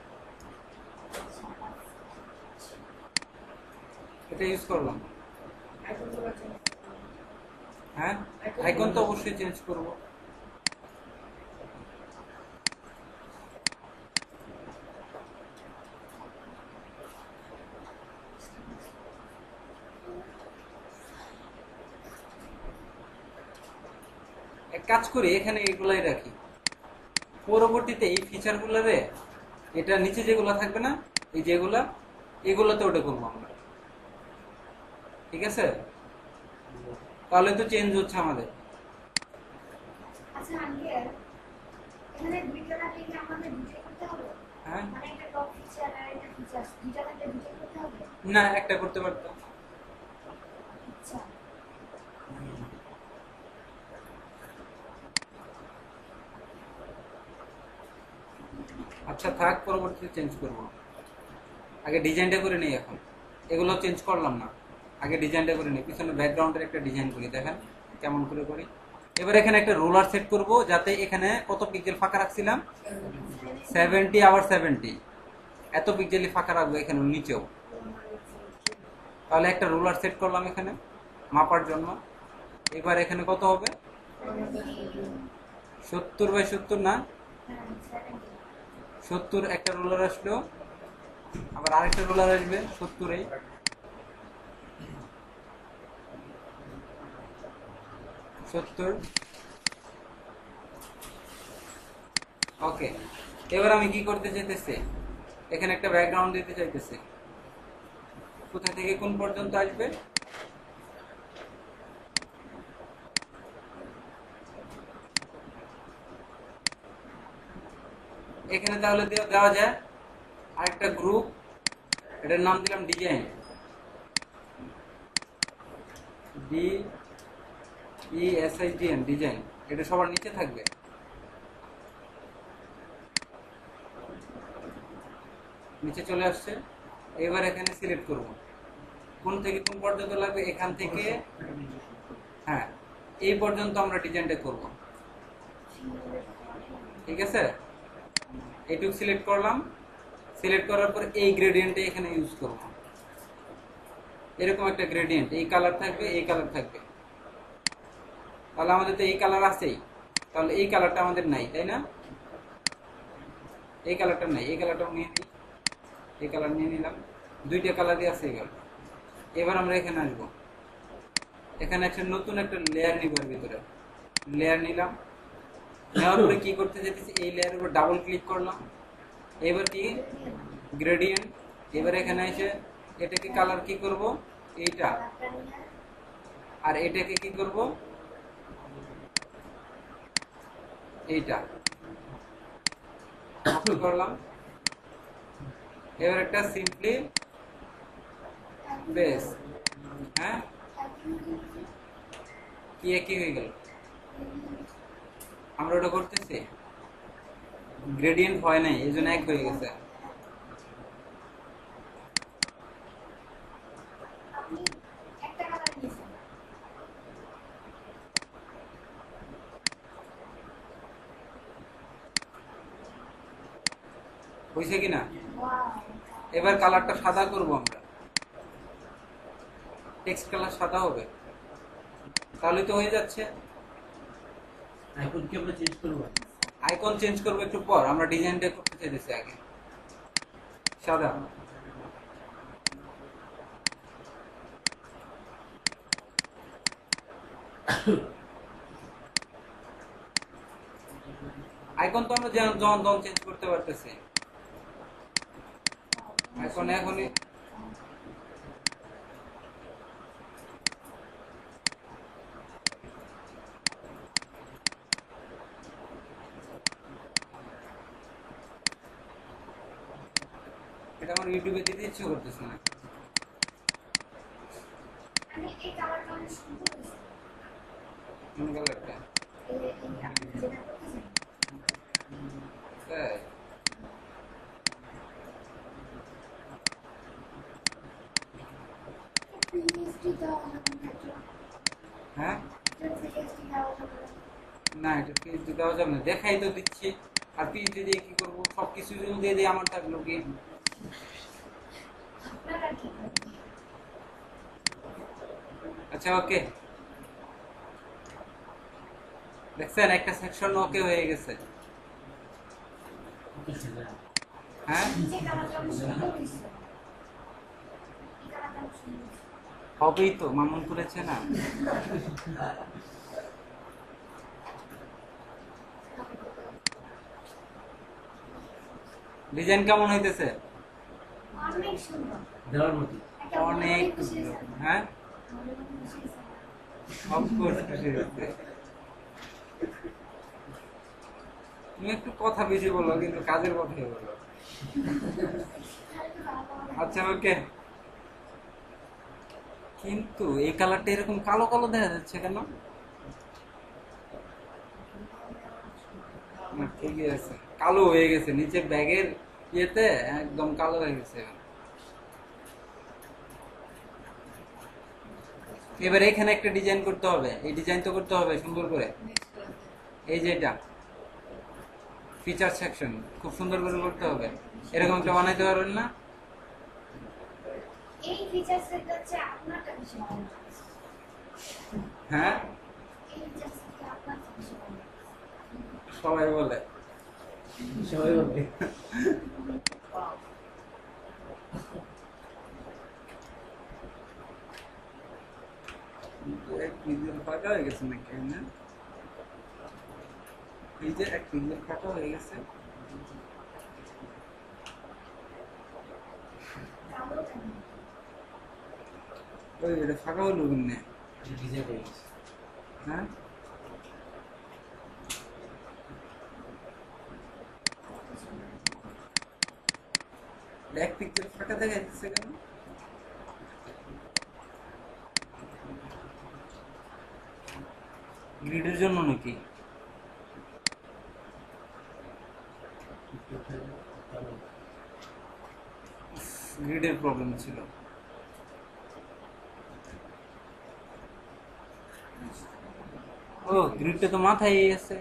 এটা ইউজ করলাম। হ্যাঁ, আইকন তো অবশ্যই চেঞ্জ করব। এক কাজ করি, এখানে এগুলাই রাখি। পরবর্তীতে এই ফিচারগুলোরে, এটা নিচে যেগুলো থাকবে না, এই যেগুলা, এগুলোতে ওটা করবো আমরা। ঠিক আছে, তাহলে তো চেঞ্জ হচ্ছে আমাদের। আচ্ছা আঙ্কেল, এখানে দুইটা থাকলে কি আমাদের দুইটা করতে হবে? হ্যাঁ, মানে একটা টপ ফিচার আর একটা ফিচার্স, দুইটা থাকলে দুইটা করতে হবে? না একটা করতে পারতাম। আচ্ছা, আচ্ছা থাক, পরবর্তীতে চেঞ্জ করব। আগে ডিজাইনটা করে নেই। এখন এগুলো চেঞ্জ করলাম না, আগে ডিজাইনটা করে নেই। পিছনে ব্যাকগ্রাউন্ডের একটা ডিজাইন করি, দেখেন কেমন করে করি। এবার এখানে একটা রোলার সেট করব, যাতে এখানে কত পিক্সেল ফাঁকা রাখছিলাম, 70 আবার 70, এত পিক্সেলই ফাঁকা রাখবো এখানে নিচেও। তাহলে একটা রোলার সেট করলাম এখানে মাপার জন্য। এবার এখানে কত হবে? 70/70 না, 70 একটা রোলার আসলো, আবার আরেকটা রোলার আসবে 70। 70 ওকে, এবার আমি কি করতে চাইতেছি, এখানে একটা ব্যাকগ্রাউন্ড দিতে চাইতেছি। কোথা থেকে কোন পর্যন্ত আসবে? এখানে তাহলে দেওয়া যায় আরেকটা গ্রুপ, এটার নাম দিলাম ডিজাইন, DESIGN, ডিজাইন। এটা সবার নিচে থাকবে। নিচে চলে আসছে। এবার এখানে সিলেক্ট করব কোন থেকে কোন পর্যন্ত লাগবে। এখান থেকে হ্যাঁ এই পর্যন্ত আমরা ডিজাইনটা করব, ঠিক আছে? এইটুকু সিলেক্ট করলাম। সিলেক্ট করার পর এই গ্রেডিয়েন্টে এখানে ইউজ করব। এরকম একটা গ্রেডিয়েন্ট, এই কালার থাকবে, এই কালার থাকবে। তাহলে আমাদের তো এই কালার আছেই, তাহলে এই কালারটা আমাদের নাই, তাই না? এই কালারটা নাই, এই কালারটাও নিয়ে নিই। এই কালার নিয়ে নিলাম, দুইটা কালার দিয়ে আছে। এবার আমরা এখানে আসবো, এখানে একটা নতুন একটা লেয়ার নিব, এর ভিতরে লেয়ার নিলাম। নেওয়ার পরে কি করতে যেতেছি, এই লেয়ারের উপর ডাবল ক্লিক করলাম। এবার কি গ্রেডিয়েন্ট। এবার এখানে এসে এটাকে কালার কি করব, এইটা, আর এটাকে কি করব, এইটা কপি করলাম। এবার একটা সিম্পলি বেস, হ্যাঁ কি একই হয়ে গেল। আমরা ওটা করতেছি, গ্রেডিয়েন্ট হয় নাই, এই জন্য এক হয়ে গেছে। আপনি একটা কালার নিয়েছেন। হয়েছে কিনা? ওয়াও, এবার কালারটা সাদা করব আমরা, টেক্সট কালার সাদা হবে। তাহলে তো হয়ে যাচ্ছে। আইকন কি আমরা চেঞ্জ করব? আইকন চেঞ্জ করবো একটু পর, আমরা ডিজাইনটা করতে চাইতেছি আগে সাদা। আইকন তো আমরা যখন তখন চেঞ্জ করতে পারতেছি। আইকন এখনই এটা আমার ইউটিউবে দিতে ইচ্ছে করতেছে না। মানে এই কালারটা অনেক সুন্দর হয়েছে। কোন কালারটা? আপনি যেটা করতেছেন, তাই? PhD দেওয়া যাবে না একটা? হ্যাঁ এটা PhD দেওয়া যাবে না? না, এটা পিএইচডি দেওয়া যাবে না, দেখাই তো দিচ্ছি। আর পিএইচডি দিয়ে কি করবো? সবকিছু যদি দিয়ে দিই আমার থাকলো কি? আপনারা কি করবেন? আচ্ছা ওকে, দেখছেন একটা সেকশন ওকে হয়ে গেছে। হ্যাঁ নিচে কালারটা অনেক সুন্দর হয়েছে। এই কালারটা অনেক সুন্দর হয়েছে। হবেই তো, মামুন করেছে না। ডিজাইন কেমন হইতেছে? অনেক সুন্দর। দেওয়ার মতো। একটা অনেক মনে খুশি সুন্দর। হয়েছে। হ্যাঁ মনে খুশি হয়েছে। অফকোর্স খুশি হয়েছে। তুমি একটু কথা বেশি বলো, কিন্তু কাজের কথাই বলো। আচ্ছা ওকে, কিন্তু এই কালারটা এরকম কালো কালো দেখা যাচ্ছে কেন? না, ঠিকই আছে, কালো হয়ে গেছে নিচে ব্যাগের ইয়েতে, একদম কালো হয়ে গেছে। এবার এখানে একটা ডিজাইন করতে হবে, এই ডিজাইন তো করতে হবে সুন্দর করে। এই যে এটা ফিচার সেকশন খুব সুন্দর করে করতে হবে। এরকম একটা বানাইতে পারবেন না? এই ফিচারসের কাছে আপনারটা বেশি ভালো লাগছে। হ্যাঁ এই ফিচারস থেকে আপনারটা বেশি ভালো লাগছে। সবাই বলে। সবাই বলবে। কিন্তু এক মিনিট ফাঁকা হয়ে গেছে নাকি না? এই যে এক পিক্সেল ফাঁকা হয়ে গেছে। কালো কেন? ওই এটা ফাঁকা হলো কেমনে? ডিজাইন হয়ে গেছে। হ্যাঁ এক পিক্সেল ফাঁকা দেখা যাচ্ছে কেন? গ্রিডের জন্য নাকি? গ্রিডের প্রবলেম ছিল। ও গ্রিডটা তো মাথায় আছে।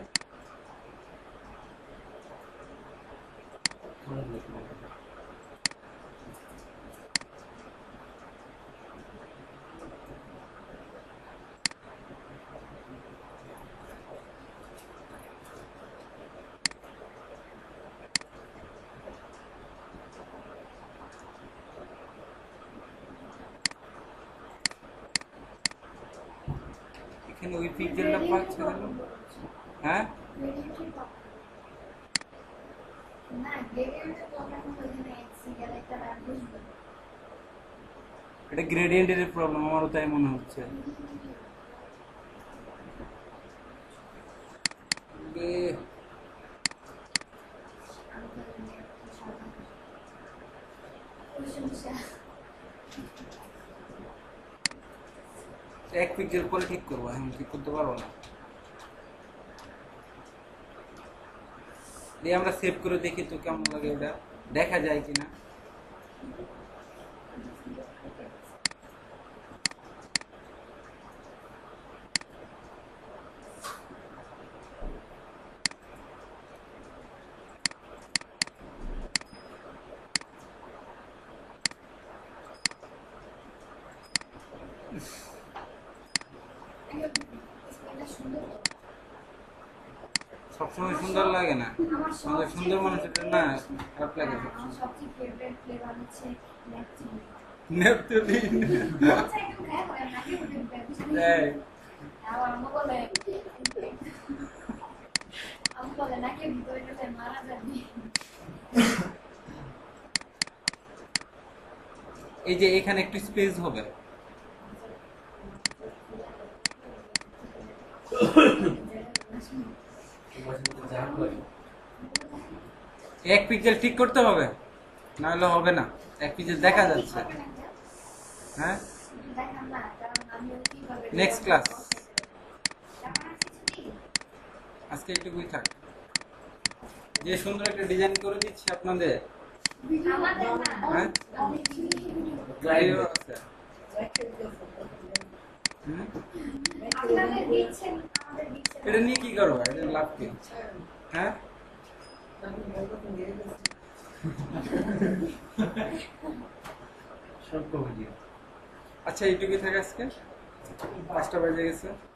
এখানে ওই পিক্সেলটা পাচ্ছে কেন? হ্যাঁ Gradient-এর problem। না, gradient-এর problem হলো এখানে single একটা bar বসবে। এটা গ্রেডিয়েন্টের প্রবলেম, আমারও তাই মনে হচ্ছে। আমি তো জানি একটা সাদা। ওই সমস্যা। এক পিক্সেল পরে ঠিক করবো, এখন ঠিক করতে পারবো না। দিয়ে আমরা সেভ করে দেখি তো কেমন লাগে, ওটা দেখা যায় কিনা। এটা সুন্দর তো। সবসময় সুন্দর লাগে না, আমার আমাদের সুন্দর মানুষের না খারাপ লাগে। আমার সবচেয়ে ফেভারিট ফ্লেভার হচ্ছে ল্যাকটিন। নেপথলিন। আচ্ছা একদম খায় হয় নাকি ওটা এই, আবার আম্মু বলে আম্মু বলে নাকি ভিতরে গেলে মারা যাবে। এই যে এখানে একটু স্পেস হবে। এক পিক্সেল ঠিক করতে হবে, না হলে হবে না। এক পিক্সেল দেখা যাচ্ছে। হ্যাঁ দেখান না, কারণ আমি কিভাবে নেক্সট ক্লাস। কেমন আছে ছুটি? আজকে একটুকুই থাক। যে সুন্দর একটা ডিজাইন করে দিচ্ছি আপনাদের। আমাদের না হ্যাঁ অনেক লাইভও আছে। হুম? আপনাদের দিচ্ছেন আমাদের দিচ্ছেন এটা নিয়ে কি করবো, এটা লাভ কি? হ্যাঁ সব কমিয়ে দিও। আচ্ছা এইটুকুই থাকে আজকে, 5টা বেজে গেছে।